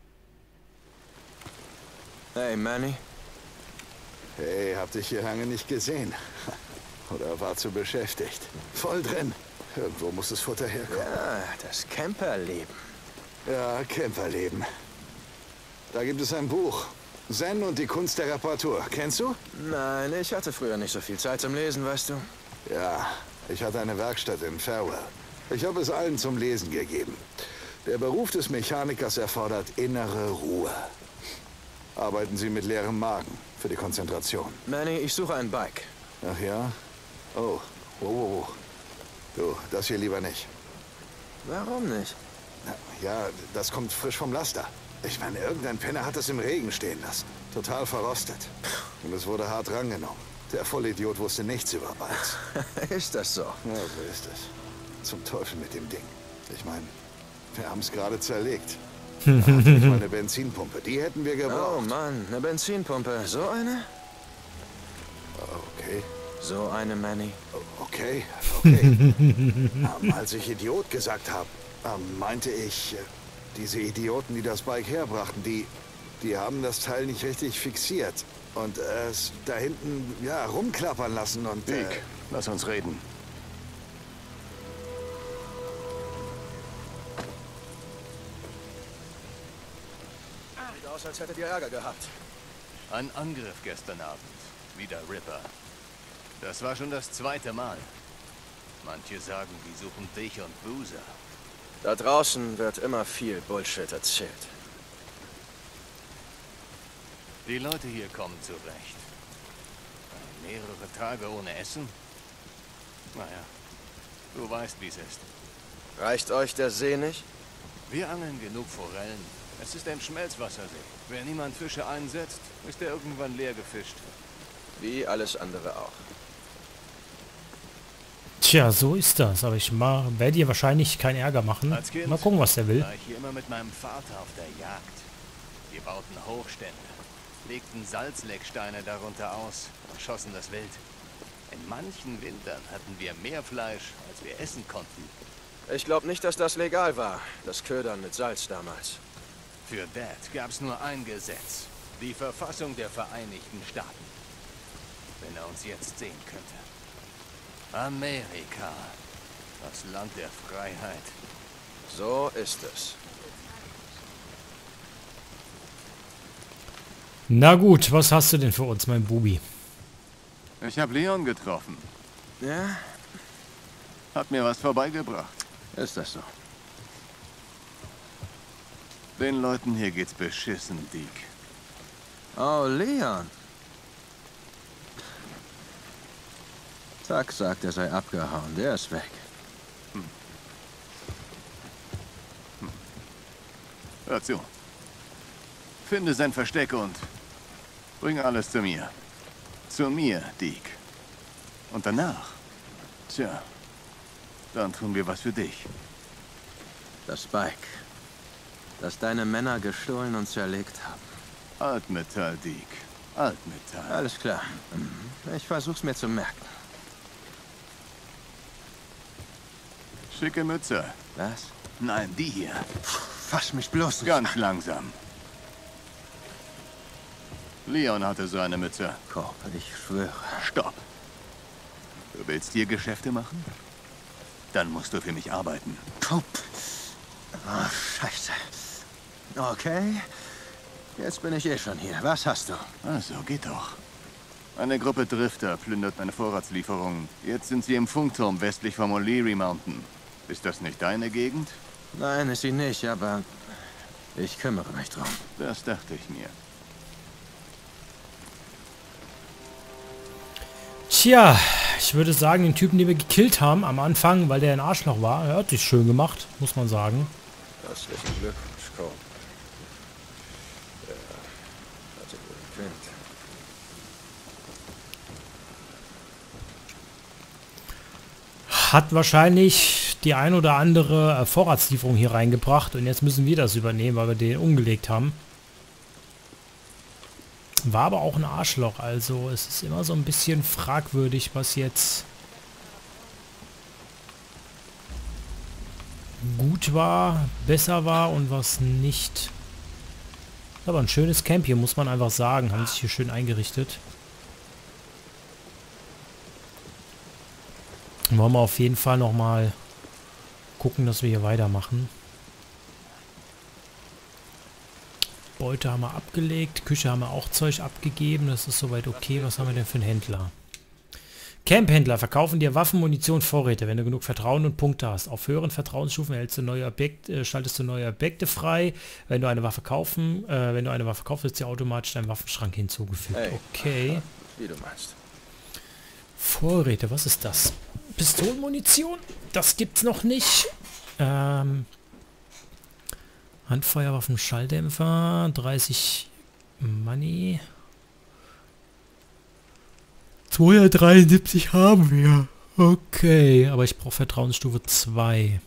D: Hey, Manny.
I: Hey, hab dich hier lange nicht gesehen. Oder war zu beschäftigt. Voll drin. Irgendwo muss das Futter herkommen.
D: Ja, das Camperleben.
I: Ja, Camperleben. Da gibt es ein Buch. Zen und die Kunst der Reparatur. Kennst du?
D: Nein, ich hatte früher nicht so viel Zeit zum Lesen, weißt du.
I: Ja, ich hatte eine Werkstatt in Farewell. Ich habe es allen zum Lesen gegeben. Der Beruf des Mechanikers erfordert innere Ruhe. Arbeiten Sie mit leerem Magen für die Konzentration.
D: Manny, ich suche ein Bike.
I: Ach ja? Oh, oh, oh, oh. Du, das hier lieber nicht.
D: Warum nicht?
I: Ja, das kommt frisch vom Laster. Ich meine, irgendein Penner hat es im Regen stehen lassen. Total verrostet. Und es wurde hart rangenommen. Der Vollidiot wusste nichts über Bikes.
D: Ist das so?
I: Ja, so ist es. Zum Teufel mit dem Ding. Ich meine, wir haben es gerade zerlegt. Da hatte ich mal eine Benzinpumpe. Die hätten wir gebraucht.
D: Oh Mann, eine Benzinpumpe. So eine?
I: Okay.
D: So eine, Manny.
I: Okay, okay. ähm, als ich Idiot gesagt habe, ähm, meinte ich, äh, diese Idioten, die das Bike herbrachten, die, die haben das Teil nicht richtig fixiert. Und äh, es da hinten, ja, rumklappern lassen und... Äh,
F: Dick, lass uns reden.
D: Sieht aus, als hättet ihr Ärger gehabt.
F: Ein Angriff gestern Abend. Wieder Ripper. Das war schon das zweite Mal. Manche sagen, die suchen dich und Boozer.
D: Da draußen wird immer viel Bullshit erzählt.
F: Die Leute hier kommen zurecht. Mehrere Tage ohne Essen? Naja, du weißt, wie es ist.
D: Reicht euch der See nicht?
F: Wir angeln genug Forellen. Es ist ein Schmelzwassersee. Wenn niemand Fische einsetzt, ist er irgendwann leer gefischt.
D: Wie alles andere auch.
A: Tja, so ist das. Aber ich werde dir wahrscheinlich keinen Ärger machen.
F: Als Kind
A: Mal gucken, was der will.
F: war ich hier immer mit meinem Vater auf der Jagd. Wir bauten Hochstände, legten Salzlecksteine darunter aus und schossen das Wild. In manchen Wintern hatten wir mehr Fleisch, als wir essen konnten.
D: Ich glaube nicht, dass das legal war, das Ködern mit Salz damals.
F: Für Dad gab es nur ein Gesetz. Die Verfassung der Vereinigten Staaten. Wenn er uns jetzt sehen könnte. Amerika. Das Land der Freiheit.
D: So ist es.
A: Na gut, was hast du denn für uns, mein Bubi?
F: Ich habe Leon getroffen.
D: Ja?
F: Hat mir was vorbeigebracht.
D: Ist das so?
F: Den Leuten hier geht's beschissen, Deke.
D: Oh, Leon. Tuck sagt, er sei abgehauen. Der ist weg.
F: Hm. Hm. Hör zu. Finde sein Versteck und bring alles zu mir. Zu mir, Deke. Und danach, tja, dann tun wir was für dich.
D: Das Bike, das deine Männer gestohlen und zerlegt haben.
F: Altmetall, Deke. Altmetall.
D: Alles klar. Ich versuch's mir zu merken.
F: Schicke Mütze.
D: Was?
F: Nein, die hier.
D: Fass mich bloß nicht.
F: Ganz langsam. Leon hatte so eine Mütze.
D: Korb, ich schwöre.
F: Stopp. Du willst hier Geschäfte machen? Dann musst du für mich arbeiten.
D: Korb. Oh, Scheiße. Okay. Jetzt bin ich eh schon hier. Was hast du?
F: Also, geht doch. Eine Gruppe Drifter plündert meine Vorratslieferungen. Jetzt sind sie im Funkturm westlich vom O'Leary Mountain. Ist das nicht deine Gegend?
D: Nein, ist sie nicht, aber ich kümmere mich drum.
F: Das dachte ich mir.
A: Tja, ich würde sagen, den Typen, den wir gekillt haben am Anfang, weil der ein Arschloch war, er hat sich schön gemacht, muss man sagen.
D: Herzlichen Glückwunsch, Cole. Der hatte wohl ein Kind.
A: Hat wahrscheinlich die ein oder andere Vorratslieferung hier reingebracht und jetzt müssen wir das übernehmen, weil wir den umgelegt haben. War aber auch ein Arschloch, also es ist immer so ein bisschen fragwürdig, was jetzt gut war, besser war und was nicht. Aber ein schönes Camp hier, muss man einfach sagen, haben sich hier schön eingerichtet. Wollen wir auf jeden Fall noch mal gucken, dass wir hier weitermachen. Beute haben wir abgelegt. Küche haben wir auch Zeug abgegeben. Das ist soweit okay. Was haben wir denn für einen Händler? Camphändler verkaufen dir Waffen, Munition, Vorräte, wenn du genug Vertrauen und Punkte hast. Auf höheren Vertrauensstufen erhältst du neue Objekte, äh, schaltest du neue Objekte frei. Wenn du eine Waffe kaufen, äh, wenn du eine Waffe kaufst, wird dir automatisch dein Waffenschrank hinzugefügt.
D: Hey,
A: okay.
D: Wie du meinst.
A: Vorräte, was ist das? Pistolenmunition? Das gibt's noch nicht. Ähm, Handfeuerwaffen, Schalldämpfer, dreißig Money. zweihundertdreiundsiebzig haben wir. Okay, aber ich brauche Vertrauensstufe zwei.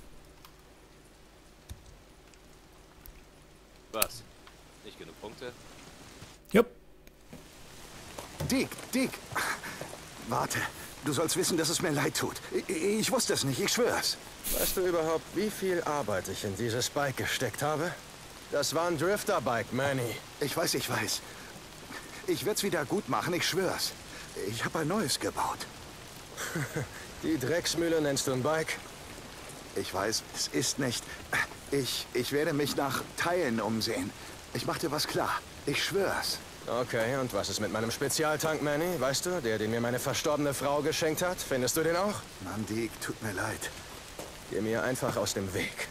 J: Was? Nicht genug Punkte?
A: Jupp.
I: Dick, Dick. Warte. Du sollst wissen, dass es mir leid tut. Ich, ich wusste es nicht, ich schwör's.
D: Weißt du überhaupt, wie viel Arbeit ich in dieses Bike gesteckt habe? Das war ein Drifter-Bike, Manny.
I: Ich weiß, ich weiß. Ich werd's wieder gut machen, ich schwör's. Ich habe ein neues gebaut.
D: Die Drecksmühle nennst du ein Bike?
I: Ich weiß, es ist nicht. Ich, ich werde mich nach Teilen umsehen. Ich mach dir was klar. Ich schwör's.
D: Okay, und was ist mit meinem Spezialtank, Manny? Weißt du, der, den mir meine verstorbene Frau geschenkt hat? Findest du den auch?
I: Mann, Dick, tut mir leid.
D: Geh mir einfach aus dem Weg.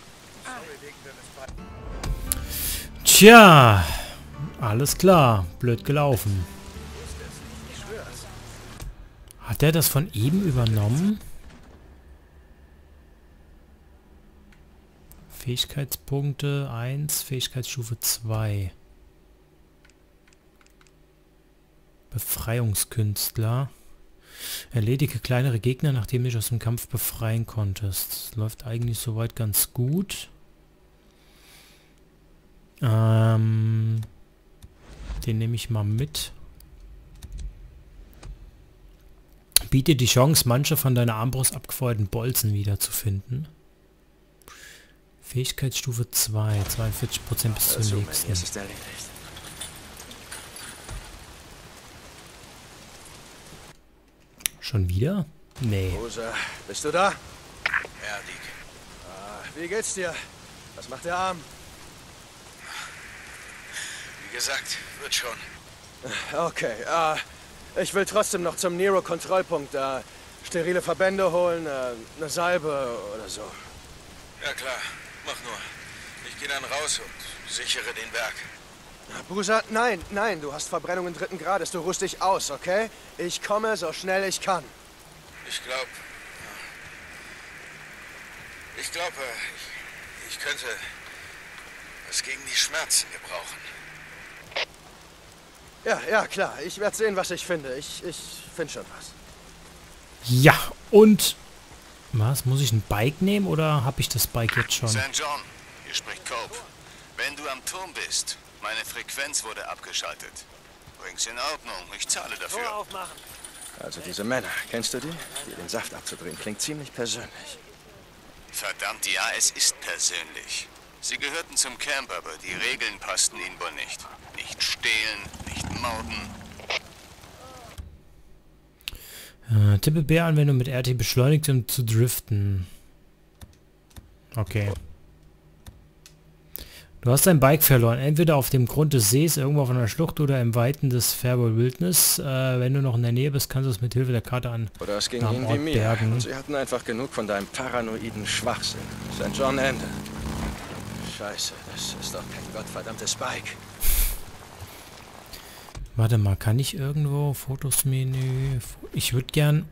A: Tja, alles klar. Blöd gelaufen. Hat der das von eben übernommen? Fähigkeitspunkte eins, Fähigkeitsstufe zwei. Befreiungskünstler. Erledige kleinere Gegner, nachdem du dich aus dem Kampf befreien konntest. Das läuft eigentlich soweit ganz gut. Ähm, den nehme ich mal mit. Biete die Chance, manche von deiner Armbrust abgefeuerten Bolzen wiederzufinden. Fähigkeitsstufe zwei, zweiundvierzig Prozent bis zum
D: Also,
A: nächsten.
D: ist erledigt.
A: Schon wieder? Nee.
D: Rosa, bist du da? Ja, Dick. Ah, wie geht's dir? Was macht der Arm?
E: Wie gesagt, wird schon.
D: Okay, ah, ich will trotzdem noch zum Nero-Kontrollpunkt da. Sterile Verbände holen, äh, eine Salbe oder so.
E: Ja klar, mach nur. Ich gehe dann raus und sichere den Berg.
D: Busa, nein, nein, du hast Verbrennungen dritten Grades, du ruhst dich aus, okay? Ich komme so schnell ich kann.
E: Ich glaube... Ich glaube, ich, ich könnte es gegen die Schmerzen gebrauchen.
D: Ja, ja, klar. Ich werde sehen, was ich finde. Ich, ich finde schon was.
A: Ja, und... Was? Muss ich ein Bike nehmen oder habe ich das Bike jetzt schon?
F: Sankt John, hier spricht Cope. Wenn du am Turm bist, meine Frequenz wurde abgeschaltet. Bring's in Ordnung, ich zahle dafür.
H: Aufmachen.
D: Also diese Männer, kennst du die? Die den Saft abzudrehen, klingt ziemlich persönlich.
F: Verdammt, ja, es ist persönlich. Sie gehörten zum Camp, aber die Regeln passten ihnen wohl nicht. Nicht stehlen, nicht morden.
A: Äh, tippe B an, wenn du mit R T beschleunigt, um zu driften. Okay. Du hast dein Bike verloren, entweder auf dem Grund des Sees, irgendwo auf einer Schlucht oder im Weiten des Fairball Wilderness. Äh, wenn du noch in der Nähe bist, kannst du es mit Hilfe der Karte an
D: Oder es ging
A: am
D: ihnen
A: Ort
D: wie mir.
A: bergen.
D: Und sie hatten einfach genug von deinem paranoiden Schwachsinn. Sankt John Ende. Scheiße, das ist doch kein gottverdammtes Bike.
A: Warte mal, kann ich irgendwo Fotos Menü? Ich würde gern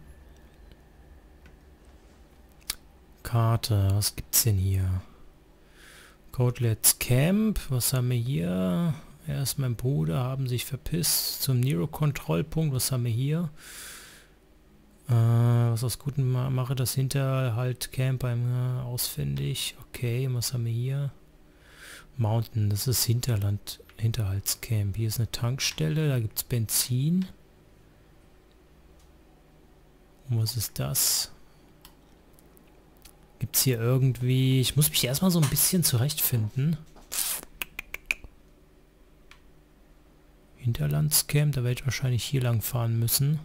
A: Karte. Was gibt's denn hier? Codelets Camp. Was haben wir hier? Er ist mein Bruder, haben sich verpisst. Zum Nero-Kontrollpunkt. Was haben wir hier? Äh, was aus Guten ma mache das Hinterhalt Camp beim äh, ausfindig. Okay, was haben wir hier? Mountain, das ist Hinterland. Hinterhaltscamp. Hier ist eine Tankstelle, da gibt es Benzin. Und was ist das? Gibt es hier irgendwie... Ich muss mich erstmal so ein bisschen zurechtfinden. Hinterlandscamp, da werde ich wahrscheinlich hier lang fahren müssen.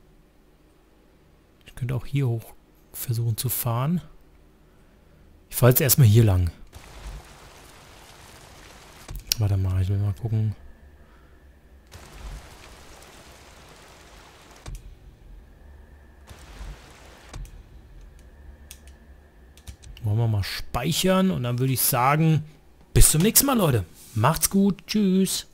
A: Ich könnte auch hier hoch versuchen zu fahren. Ich fahre jetzt erstmal hier lang. Warte mal, ich will mal gucken. Wollen wir mal speichern und dann würde ich sagen, bis zum nächsten Mal, Leute. Macht's gut. Tschüss.